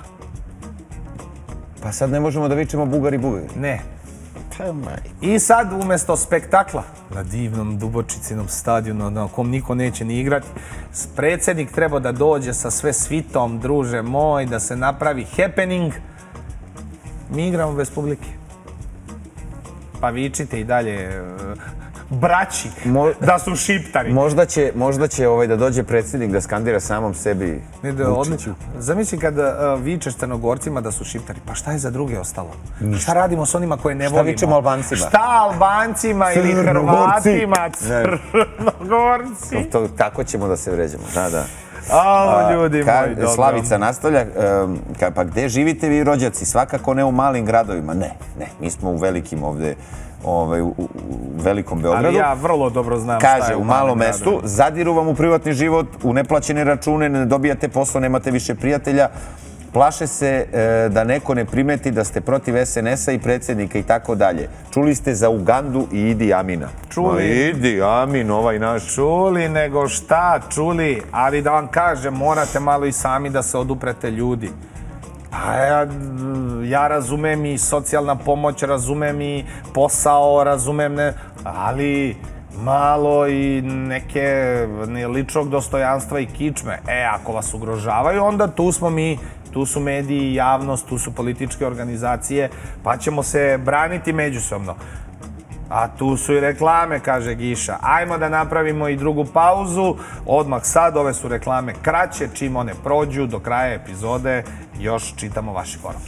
Pa sad ne možemo da vičemo Bugari, Bugari. Ne. Pa maj. I sad, umjesto spektakla na divnom Dubočicinom stadionu na kom niko neće ni igrati, predsjednik treba da dođe sa sve svitom, druže moj, da se napravi happening. Mi igramo bez publike. Pa vičite i dalje braći Mo- da su šiptari. Možda će, možda će ovaj, da dođe predsjednik da skandira samom sebi Ne, da, odlično. Zamisli kad uh, vičeš Crnogorcima da su šiptari, pa šta je za druge ostalo? Šta radimo s onima koje ne Šta volimo? vičemo Albancima? Šta Albancima ili Crnogorci. Hrvatima? Crnogorci. To, tako ćemo da se vređamo, da, da. A, ljudi Ka- moji, dobro. Slavica nastavlja, em, ka- pa gde živite vi rođaci? Svakako ne u malim gradovima. Ne, ne, mi smo u velikim ovde, ovaj, u, u u velikom Beogradu. Ali ja vrlo dobro znam šta Kaže, je u malom malim mestu, gradovima. zadiru vam u privatni život, u neplaćene račune, ne dobijate posao, nemate više prijatelja, plaše se e, da neko ne primeti da ste protiv es en es a i predsjednika i tako dalje. Čuli ste za Ugandu i Idi Amina. Čuli. Ma, Idi Amin, ovaj naš. Čuli nego šta, čuli, ali da vam kažem, morate malo i sami da se oduprete ljudi. Pa ja, ja razumem i socijalna pomoć, razumem i posao, razumem, ne, ali malo i neke ne, ličnog dostojanstva i kičme. E, ako vas ugrožavaju, onda tu smo mi, tu su mediji, javnost, tu su političke organizacije, pa ćemo se braniti međusobno. A tu su i reklame, kaže Giša. Ajmo da napravimo i drugu pauzu. Odmah sad, ove su reklame kraće. Čim one prođu, do kraja epizode još čitamo vaše poruke.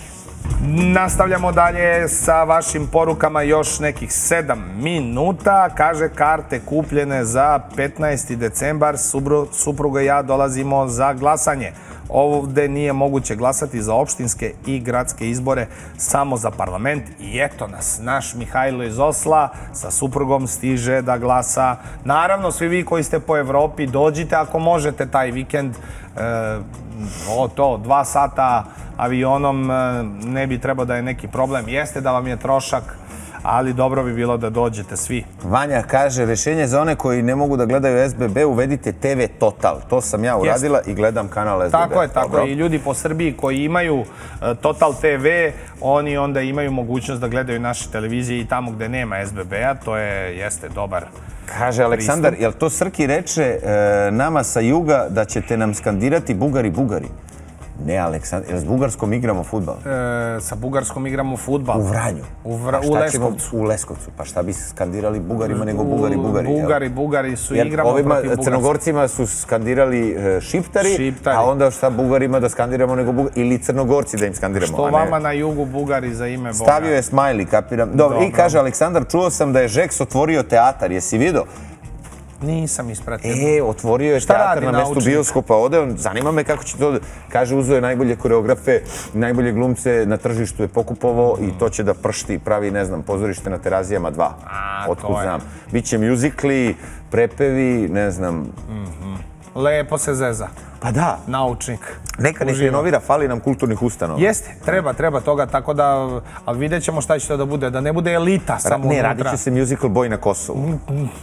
Nastavljamo dalje sa vašim porukama još nekih sedam minuta. Kaže, karte kupljene za petnaesti decembar, supruga i ja dolazimo za glasanje. Ovde nije moguće glasati za opštinske i gradske izbore, samo za parlament. I eto nas, naš Mihajlo iz Osla sa suprugom stiže da glasa. Naravno, svi vi koji ste po Evropi, dođite ako možete taj vikend. E, o to, dva sata avionom ne bi trebao da je neki problem. Jeste da vam je trošak, ali dobro bi bilo da dođete svi. Vanja kaže, rešenje za one koji ne mogu da gledaju S B B, uvedite T V Total. To sam ja uradila i gledam kanal S B B. Tako je, tako je. I ljudi po Srbiji koji imaju Total T V, oni onda imaju mogućnost da gledaju naše televizije i tamo gde nema S B B-a. To je, jeste dobar pristup. Kaže Aleksandar, jel to Srki reče nama sa juga da ćete nam skandirati Bugari, Bugari? Ne, Aleksandar, jel s Bugarskom igramo fudbal? E, sa Bugarskom igramo fudbal. U Vranju. U, vra, u Leskovcu. U Leskovcu. Pa šta bi se skandirali Bugarima nego Bugari, Bugari? Bugari, Bugari su igramo protiv Bugarske. Crnogorcima su skandirali šiptari, Šiptari, a onda šta Bugarima da skandiramo nego Bugari? Ili Crnogorci da im skandiramo? Što vama na jugu Bugari za ime Boga? Stavio je smajli, kapiram. Dobro, i kaže Aleksandar, čuo sam da je Žeks otvorio teatar, jesi vidio? Nisam ispratio. E, otvorio je teatar na mestu bioskopa. Ode, zanima me kako će to... Kaže, uzeo je najbolje koreografe, najbolje glumce na tržištu je pokupovao i to će da pršti, pravi, ne znam, pozorište na Terazijama dva. Otkud znam. Biće mjuzikli, prepevi, ne znam... Lepo se zeza. Pa da. Naučnik. Neka nek renovira, fali nam kulturnih ustanova. Jeste, treba, treba toga, tako da... Ali vidjet ćemo šta će to da bude, da ne bude elita samo unutra. Ne, radit će se musical Boj na Kosovu.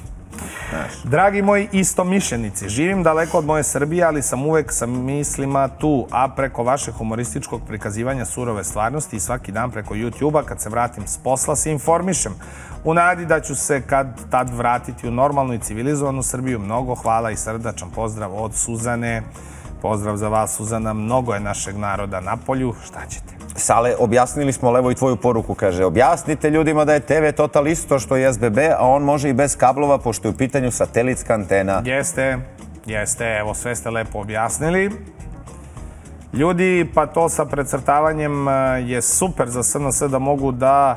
Dragi moji istomišljenici, živim daleko od moje Srbije, ali sam uvek sa mislima tu, a preko vašeg humorističkog prikazivanja surove stvarnosti i svaki dan preko YouTube-a, kad se vratim s posla, se informišem. U nadi da ću se kad tad vratiti u normalnu i civilizovanu Srbiju. Mnogo hvala i srdačan pozdrav od Suzane. Pozdrav za vas, Suzana. Mnogo je našeg naroda na polju. Šta ćete? Sale, objasnili smo levo i tvoju poruku, kaže. Objasnite ljudima da je T V Total isto što je S B B, a on može i bez kablova, pošto je u pitanju satelitska antena. Jeste, jeste. Evo, sve ste lepo objasnili. Ljudi, pa to sa precrtavanjem je super za S N S da mogu da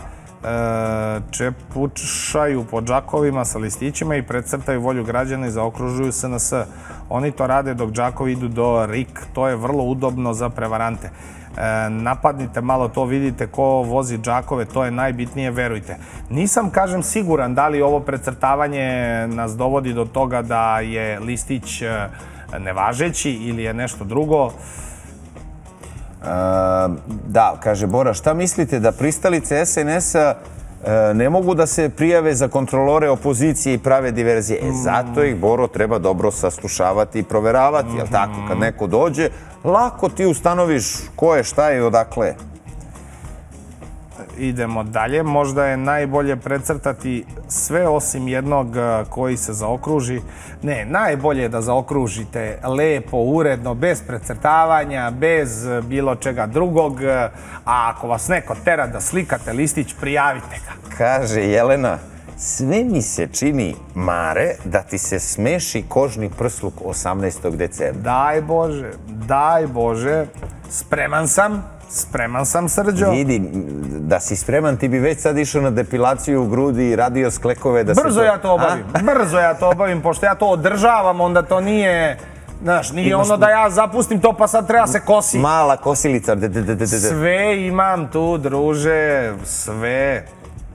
čepušaju po džakovima sa listićima i precrtaju volju građana i zaokružuju S N S. Oni to rade dok džakovi idu do R I K. To je vrlo udobno za prevarante. Napadnite malo to, vidite ko vozi džakove, to je najbitnije, verujte. Nisam, kažem, siguran da li ovo precrtavanje nas dovodi do toga da je listić nevažeći ili je nešto drugo. Da, kaže Bora, šta mislite da pristalice S N S-a ne mogu da se prijave za kontrolore opozicije i prave diverzije? E, zato ih, Boro, treba dobro saslušavati i proveravati, jel tako? Kad neko dođe, lako ti ustanoviš ko je, šta je i odakle. Idemo dalje. Možda je najbolje precrtati sve osim jednog koji se zaokruži. Ne, najbolje je da zaokružite lepo, uredno, bez precrtavanja, bez bilo čega drugog. A ako vas neko tera da slikate listić, prijavite ga. Kaže Jelena, sve mi se čini, Mare, da ti se smeši kožni prsluk osamnaestog decembra. Daj Bože, daj Bože, spreman sam. Spreman sam, Srđo. Vidi, da si spreman, ti bi već sad išao na depilaciju u grudi i radio sklekove da se... Brzo ja to obavim, brzo ja to obavim, pošto ja to održavam, onda to nije... Znaš, nije ono da ja zapustim to pa sad treba se kosi. Mala kosilica. Sve imam tu, druže, sve.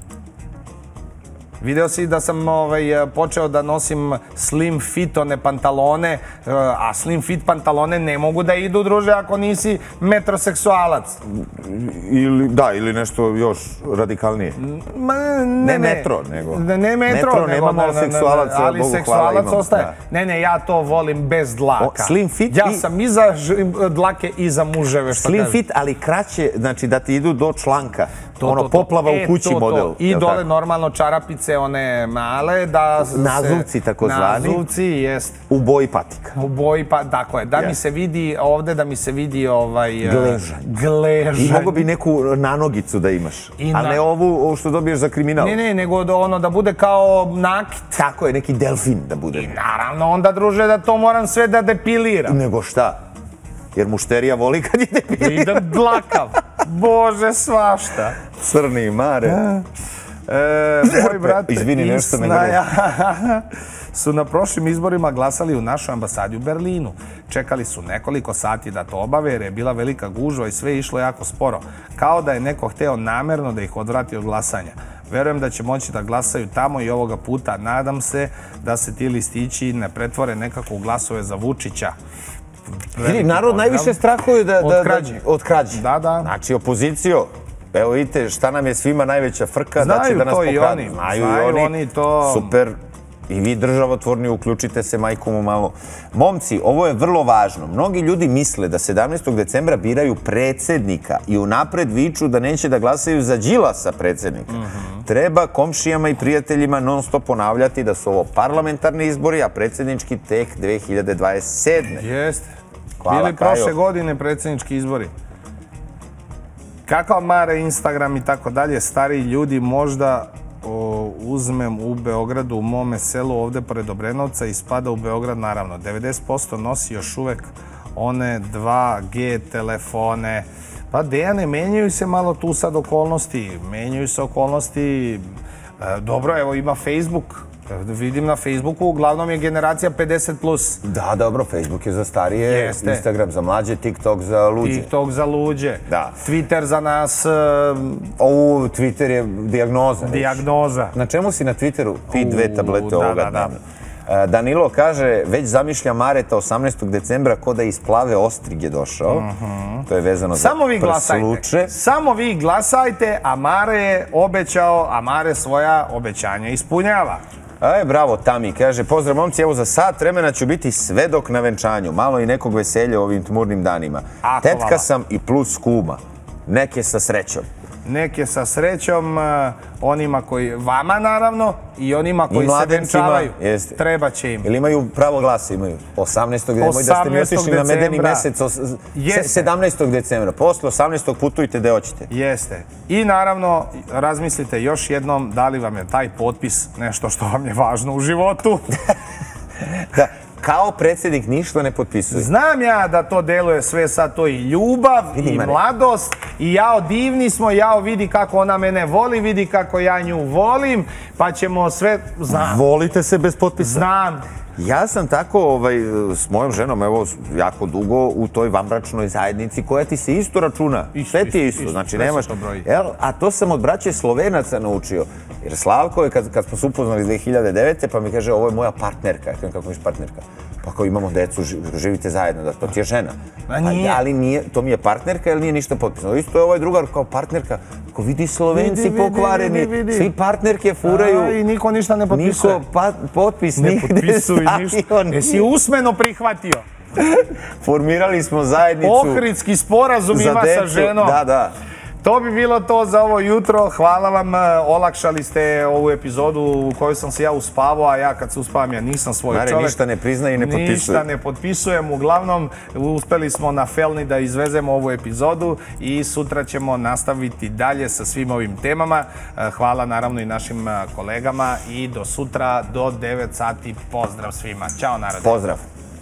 Video si da sam počeo da nosim slim fit one pantalone, a slim fit pantalone ne mogu da idu, druže, ako nisi metroseksualac. Da, ili nešto još radikalnije. Ne metro, nego... Ne metro, nemamo seksualac, ali seksualac ostaje. Ne, ne, ja to volim bez dlaka. Slim fit? Ja sam i za dlake i za muževe, što kažem. Slim fit, ali kraće, znači da ti idu do članka. Ono, poplava u kući model. I dole normalno čarapice, one male, da... Nazuvci, takozvani. Nazuvci, jest. U boji patika. U boji patika, tako je. Da mi se vidi ovde, da mi se vidi ovaj... Gležanj. Gležanj. I mogo bi neku nanogicu da imaš. A ne ovu što dobiješ za kriminal. Ne, ne, nego ono da bude kao nakit. Tako je, neki delfin da bude. I naravno, onda, druže, da to moram sve da depiliram. Nego šta? Jer mušterija voli kad je depiliran. Idem dlakav. Bože, svašta. Crni Mare. E, moj brat Izvini, i nešto me Snaja su na prošlim izborima glasali u našoj ambasadi u Berlinu. Čekali su nekoliko sati da to obave jer je bila velika gužva i sve je išlo jako sporo. Kao da je neko hteo namerno da ih odvrati od glasanja. Verujem da će moći da glasaju tamo i ovoga puta. Nadam se da se ti listići ne pretvore nekako u glasove za Vučića. Vidi, narod najviše strahuje da... Od krađe. Od krađe. Da, da. Znači, opozicijo, evo vidite šta nam je svima najveća frka, da će Znaju da nas to i pokradu. oni. Znaju Znaju i oni. oni to. Super. I vi državotvorni, uključite se majkom u malo. Momci, ovo je vrlo važno. Mnogi ljudi misle da sedamnaestog decembra biraju predsjednika i unapred viču da neće da glasaju za Đilasa predsjednika. Treba komšijama i prijateljima non stop ponavljati da su ovo parlamentarni izbori, a predsjednički tek dve hiljade dvadeset sedme. Jeste. Hvala, Bili prošle Kajo. godine predsjednički izbori. Kakav Mare, Instagram i tako dalje, stariji ljudi možda o, uzmem u Beogradu, u mome selu ovde pored Obrenovca i spada u Beograd naravno. devedeset posto nosi još uvek one dva G telefone. Pa Dejane, menjaju se malo tu sad okolnosti, menjaju se okolnosti. E, dobro, evo ima Facebook. Vidim na Facebooku, uglavnom je generacija pedeset plus. Da, dobro, Facebook je za starije, Jeste. Instagram za mlađe, TikTok za luđe. TikTok za luđe. Da. Twitter za nas, e, Ovo, Twitter je dijagnoza. već. dijagnoza. Na čemu si na Twitteru? Pi dve tablete da, ovoga da, da. dnevno. E, Danilo kaže, već zamišlja Mareta osamnaestog decembra ko da iz Plave Ostrige došao. To je vezano za Samo vi glasajte. prsluče. Samo vi glasajte, a Mare je obećao, a Mare svoja obećanja ispunjava. Aj, bravo, Tami, kaže, pozdrav momci, evo za sat vremena ću biti svedok na venčanju, malo i nekog veselja u ovim tmurnim danima. A, Tetka hvala. sam i plus kuma, neke sa srećom. Neke sa srećom, uh, onima koji, vama naravno, i onima koji se mladencima, venčavaju. jeste. Treba će im. Ili imaju pravo glasa, imaju osamnaestog nemoj da ste mi otišli na medeni decembra. mesec, os- Jeste. se- sedamnaestog decembra, posle osamnaestog putujte gde hoćete. Jeste. I naravno, razmislite još jednom da li vam je taj potpis nešto što vam je važno u životu. Da, kao predsjednik ništa ne potpisuje. Znam ja da to deluje sve sad to i ljubav, Vidi, i Mare. mladost, i jao divni smo, jao vidi kako ona mene voli, vidi kako ja nju volim, pa ćemo sve, znam, Volite se bez potpisa? znam. Ja sam tako ovaj, s mojom ženom, evo, jako dugo u toj vanbračnoj zajednici koja ti se isto računa. Isto, Sve ti je isto, isto, isto, znači sve se nemaš... to broji. Jel, a to sam od braće Slovenaca naučio. Jer Slavko je, kad, kad smo se upoznali dve hiljade devete, pa mi kaže, ovo je moja partnerka. Ja kažem, kako miš partnerka? Pa kao imamo decu, ži- živite zajedno, da to ti je žena. A nije. Ali nije, to mi je partnerka, jer nije ništa potpisano. Isto je ovaj drugar kao partnerka. Ko vidi Slovenci Vidi, vidi, pokvareni, vidi, vidi. svi partnerke furaju. A, i niko ništa ne potpisuje. Niko pa, potpis Ne nigde potpisuju stavio ništa. nije. Jesi usmeno prihvatio? Formirali smo zajednicu Ohridski sporazum za ima decu. sa ženom. Da, da. To bi bilo to za ovo jutro. Hvala vam, olakšali ste ovu epizodu u kojoj sam se ja uspavao, a ja kad se uspavam ja nisam svoj Mare, čovjek. ništa ne priznaje i ne potpisuje. Ništa ne potpisujem. Uglavnom, uspeli smo na Felni da izvezemo ovu epizodu i sutra ćemo nastaviti dalje sa svim ovim temama. Hvala naravno i našim kolegama i do sutra do devet sati. Pozdrav svima. Ćao narode. Pozdrav.